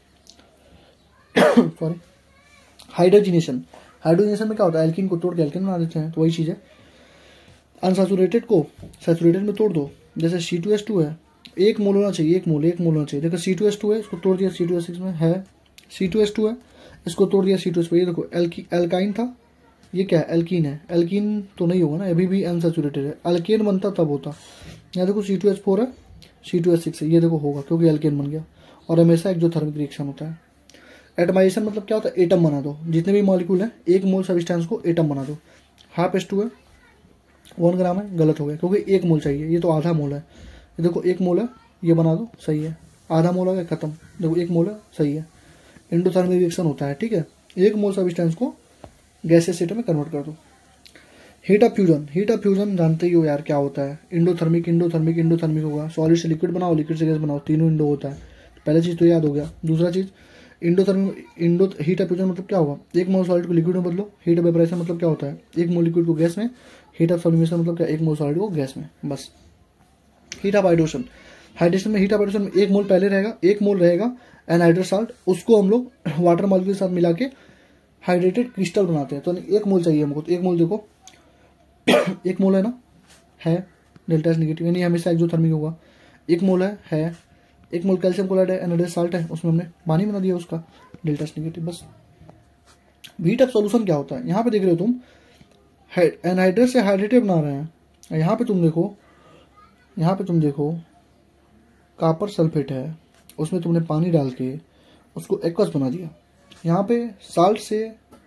A: सॉरी। हाइड्रोजिनेशन, हाइड्रोजिनेशन में क्या होता है? एल्कीन को तोड़ के एल्केन बना देते हैं, तो वही चीज है। अनसैचुरेटेड को सैचुरेटेड में तोड़ दो, जैसे C2H2 है, 1 मोल होना चाहिए, 1 मोल होना चाहिए। देखो C2H2 है, इसको तोड़ दिया C2H6 में है, C2H2 है, इसको तोड़ दिया C2H, ये देखो एल्काइन था, ये क्या है? एल्कीन है, एल्कीन तो नहीं होगा ना, अभी भी अनसैचुरेटेड है, एल्केन बनता तब होता। यहाँ देखो C2H4 है, C2H6 है, ये देखो होगा क्योंकि एल्केन बन गया। और हमेशा एक्सोथर्मिक रिएक्शन होता है। एटमाइजेशन मतलब क्या होता है? एटम बना दो, जितने भी मॉलिक्यूल है 1 मोल सब्सटेंस को एटम बना दो। हाफ H2 है, 1 ग्राम है, गलत हो गया क्योंकि 1 मोल चाहिए, ये तो आधा मोल है। ये देखो 1 मोल है, ये बना दो, सही है। आधा मोल हो गया, खत्म। देखो 1 मोल है, सही है। एंडोथर्मिक रिएक्शन होता है, ठीक है। 1 मोल सब्सटेंस को गैसेस स्टेट में कन्वर्ट कर दो। Heat of fusion, heat of fusion जानते ही हो यार क्या होता है? इंडोथर्मिक होगा, सॉलिड से लिक्विड बनाओ, लिक्विड से गैस बनाओ, तीनों इंडो होता है। पहला चीज तो याद हो गया। दूसरा चीज इंडोथर्मिक हीट ऑफ फ्यूजन मतलब क्या होगा? 1 मोल सॉलिड को लिक्विड में बदलो। हीट ऑफ वेपराइजेशन मतलब क्या होता है? 1 मोल लिक्विड को गैस में। हीट ऑफ सब्लिमेशन मतलब क्या? 1 मोल सॉलिड को गैस में, बस। हीट ऑफ हाइड्रोजन, हाइड्रोजन में हीट ऑफ हाइड्रोजन में 1 मोल पहले रहेगा, 1 मोल रहेगा एनहाइड्रस साल्ट, उसको हम लोग वाटर मॉलिक्यूल के साथ मिला के हाइड्रेटेड क्रिस्टल बनाते हैं। तो 1 मोल चाहिए हमको, तो 1 मोल देखो 1 मोल है ना, है, डेल्टा एच नेगेटिव, यानी हमेशा एक्सोथर्मिक होगा। 1 मोल है 1 मोल कैल्शियम क्लोराइड है, एनहाइड्रस साल्ट है, उसमें हमने पानी बना दिया उसका, डेल्टा एच नेगेटिव, बस। हीट ऑफ सॉल्यूशन क्या होता है? यहाँ पे देख रहे हो तुम, एनहाइड्रस से हाइड्रेटेड बना रहे हैं। यहाँ पे तुम देखो कॉपर सल्फेट है, उसमें तुमने पानी डाल के उसको एक्वस बना दिया। यहाँ पे साल्ट से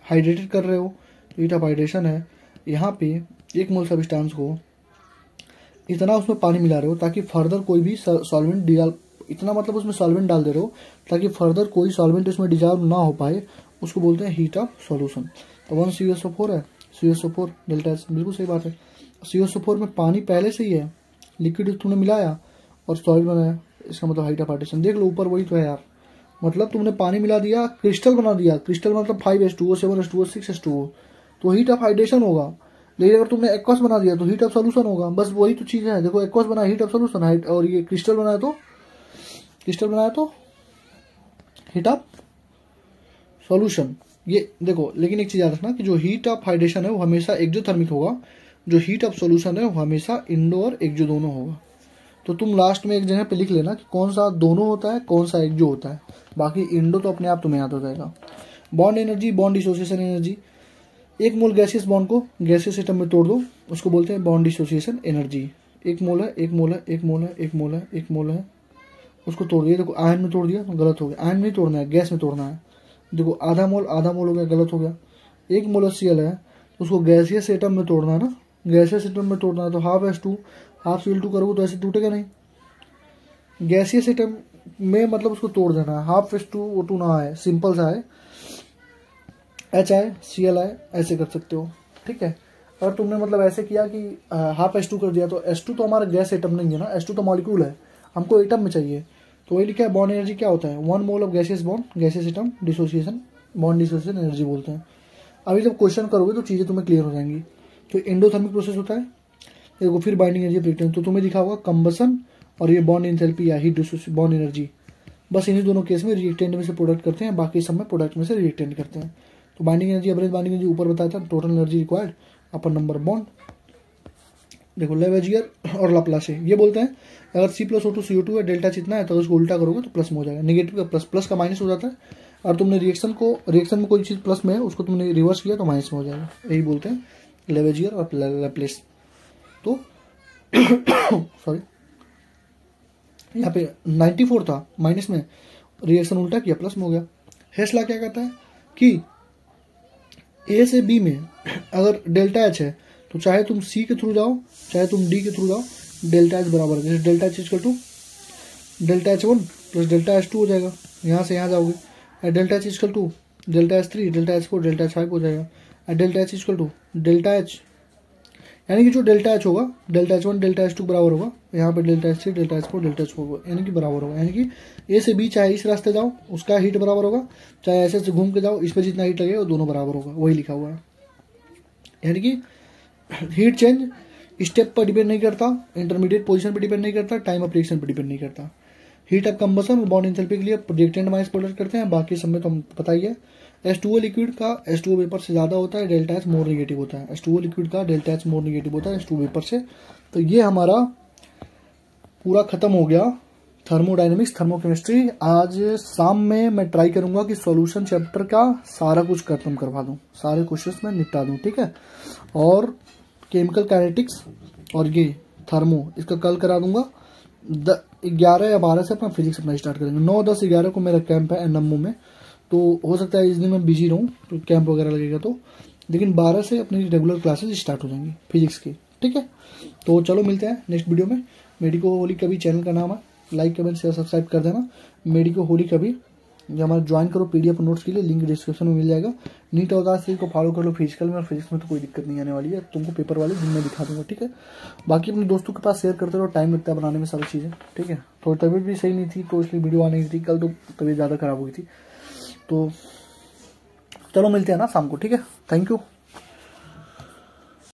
A: हाइड्रेटेड कर रहे हो, हीट ऑफ हाइड्रेशन है। यहाँ पे 1 मोल सब्सटेंस को इतना उसमें पानी मिला रहे हो ताकि फर्दर कोई भी सॉल्वेंट डिजॉल्व, इतना मतलब उसमें सॉल्वेंट डाल दे रहे हो ताकि फर्दर कोई सॉल्वेंट उसमें डिजॉल्व ना हो पाए, उसको बोलते हैं हीट ऑफ सॉल्यूशन। तो 1 CuSO4 है, CuSO4 डेल्टा एच, बिल्कुल सही बात है। CuSO4 में पानी पहले से ही है, लिक्विड तुमने मिलाया और सॉलिड बनाया, इसका मतलब हीट ऑफ हाइड्रेशन। देख लो ऊपर वही तो है यार, मतलब तुमने पानी मिला दिया, क्रिस्टल बना दिया, क्रिस्टल मतलब 5H2O 7H2O 6H2O, तो हीट ऑफ हाइड्रेशन होगा। लेकिन अगर तुमने एक्वस बना दिया तो हीट ऑफ सॉल्यूशन होगा। बस वही तो चीज है, देखो एक्वस बना हीट ऑफ सॉल्यूशन, और ये क्रिस्टल बनाया तो हीट ऑफ सॉल्यूशन। ये देखो, लेकिन एक चीज याद रखना कि जो हीट ऑफ हाइड्रेशन है वो हमेशा एक्जोथर्मिक होगा, जो हीट ऑफ सॉल्यूशन है वो हमेशा इंडो और एक्जो दोनों होगा। तो तुम लास्ट में एक जगह पे लिख लेना कि कौन सा दोनों होता है, कौन सा एक्जो होता है, बाकी इंडो तो अपने आप तुम्हें याद हो जाएगा। Bond energy, bond dissociation energy. 1 mole gaseous bond को गैसियस सिस्टम में तोड़ दो, उसको बोलते हैं बॉन्ड डिसोसिएशन एनर्जी। 1 मोल है, 1 मोल है, 1 मोल है, 1 मोल है, 1 मोल है, उसको तोड़ दिया। देखो आयन में तोड़ दिया, गलत हो गया। आयन नहीं तोड़ना है, गैस में तोड़ना है। देखो आधा मोल हो गया, गलत हो गया। 1 मोल Cl है, उसको गैसियस एटम में तोड़ना है ना, गैसियस एटम में तोड़ना है, तो हाफ H2 हाफ Cl2 करोगे तो ऐसे टूटेगा नहीं। गैसियस एटम में मतलब उसको तोड़ देना है, हाफ H2O2 ना आए, सिंपल सा है, H आए Cl आए, ऐसे कर सकते हो, ठीक है। अगर तुमने मतलब ऐसे किया कि हाफ H2 कर दिया, तो H2 तो हमारा गैस एटम नहीं है ना, H2 तो मॉलिक्यूल है, हमको एटम में चाहिए। तो वही लिखा है बॉन्ड एनर्जी क्या होता है, 1 mole of gaseous bond, gaseous atom dissociation, bond dissociation energy बोलते हैं। अभी जब क्वेश्चन करोगे तो चीजें तुम्हें क्लियर हो जाएंगी। तो एंडोथर्मिक प्रोसेस होता है, देखो फिर बाइंडिंग एनर्जी ब्रेकडाउन, तो तुम्हें दिखा होगा कंबसन और ये बॉन्ड एंथैल्पी या हीट डिसोसिएशन बॉन्ड एनर्जी। बस इन्हीं दोनों केस में रिएक्टेंट में से प्रोडक्ट करते हैं, बाकी सब में प्रोडक्ट में से रिएक्टेंट करते हैं। तो binding energy, average binding energy ऊपर बताया था, टोटल एनर्जी रिक्वायर्ड अपन नंबर बॉन्ड। देखो लेवेजियर और लाप्लास है, ये बोलते हैं अगर C+O2 CO2 है, डेल्टा जितना है तो उसको उल्टा करोगे तो प्लस में हो जाएगा, नेगेटिव का प्लस, प्लस का माइनस हो जाता है। और तुमने रिएक्शन में कोई चीज प्लस में है उसको तुमने रिवर्स किया तो माइनस में हो जाएगा, यही बोलते हैं लेवेजियर और लैप्लेस। तो सॉरी, यहाँ पे 94 था, माइनस में रिएक्शन उल्टा किया प्लस में हो गया। हेस लॉ क्या कहता है कि ए से बी में अगर डेल्टा एच है तो चाहे तुम सी के थ्रू जाओ चाहे तुम डी के थ्रू जाओ, डेल्टा एच बराबर है। जैसे delta H equal to delta H1 plus delta H2 हो जाएगा, यहाँ से यहाँ जाओगे। Delta H equal to delta H3 delta H4 delta H5 हो जाएगा। Delta H equal to delta H, यानी कि जो डेल्टा एच होगा डेल्टा H1 डेल्टा H2 बराबर होगा, यहाँ पे delta H3 delta H4 delta H4 होगा, यानी कि बराबर होगा। यानी कि ए से बी चाहे इस रास्ते जाओ उसका हीट बराबर होगा, चाहे ऐसे से घूम के जाओ इस पर जितना हीट लगेगा दोनों बराबर होगा, वही लिखा हुआ है। यानी कि हीट चेंज स्टेप पर डिपेंड नहीं करता, इंटरमीडिएट पोजीशन पर डिपेंड नहीं करता, टाइम ऑफ रिएक्शन पर डिपेंड नहीं करता। हीट ऑफ कंबसन और बॉन्ड एंथैल्पी के लिए रिएक्टेंट माइनस प्रोडक्ट करते हैं, बाकी सब में तो हम पता ही है। H2O लिक्विड का H2O वेपर से ज्यादा होता है, डेल्टा एच मोर नेगेटिव होता है। H2O लिक्विड का डेल्टा एच मोर नेगेटिव होता है H2O वेपर से। तो ये हमारा पूरा खत्म हो गया थर्मोडायनेमिक्स, थर्मोकेमिस्ट्री। आज शाम में मैं ट्राई करूंगा कि सॉल्यूशन चैप्टर का सारा कुछ खत्म करवा दूं, सारे क्वेश्चंस में निपटा दूं, ठीक है। और केमिकल काइनेटिक्स और ये थर्मो इसका कल करा दूंगा। 11 या 12 से अपना फिजिक्स अपना स्टार्ट करेंगे। 9, 10, 11 को मेरा कैंप है एनएमओ में, तो हो सकता है इस दिन मैं बिजी रहूं तो कैंप वगैरह लगेगा तो, लेकिन 12 से अपनी रेगुलर क्लासेस स्टार्ट हो जाएंगी फिजिक्स की, ठीक है। तो चलो मिलते हैं नेक्स्ट वीडियो में। मेडिको होली कभी चैनल का नाम है, लाइक कमेंट शेयर सब्सक्राइब कर देना। मेडिको होली कभी हमारा ज्वाइन करो पीडीएफ नोट्स के लिए, लिंक डिस्क्रिप्शन में मिल जाएगा। नीट अवतार सीरीज को फॉलो कर लो फिजिकल में, और फिजिक्स में तो कोई दिक्कत नहीं आने वाली है, तुमको पेपर वाले दिन में दिखा दूंगा, ठीक है। बाकी अपने दोस्तों के पास शेयर करते रहो, टाइम लगता है बनाने में सारी चीज़ें, ठीक है। तो तबीयत भी सही नहीं थी तो इसलिए वीडियो आ नहीं थी, कल तो तबीयत ज़्यादा खराब हुई थी। तो चलो मिलते हैं ना शाम को, ठीक है। Thank you.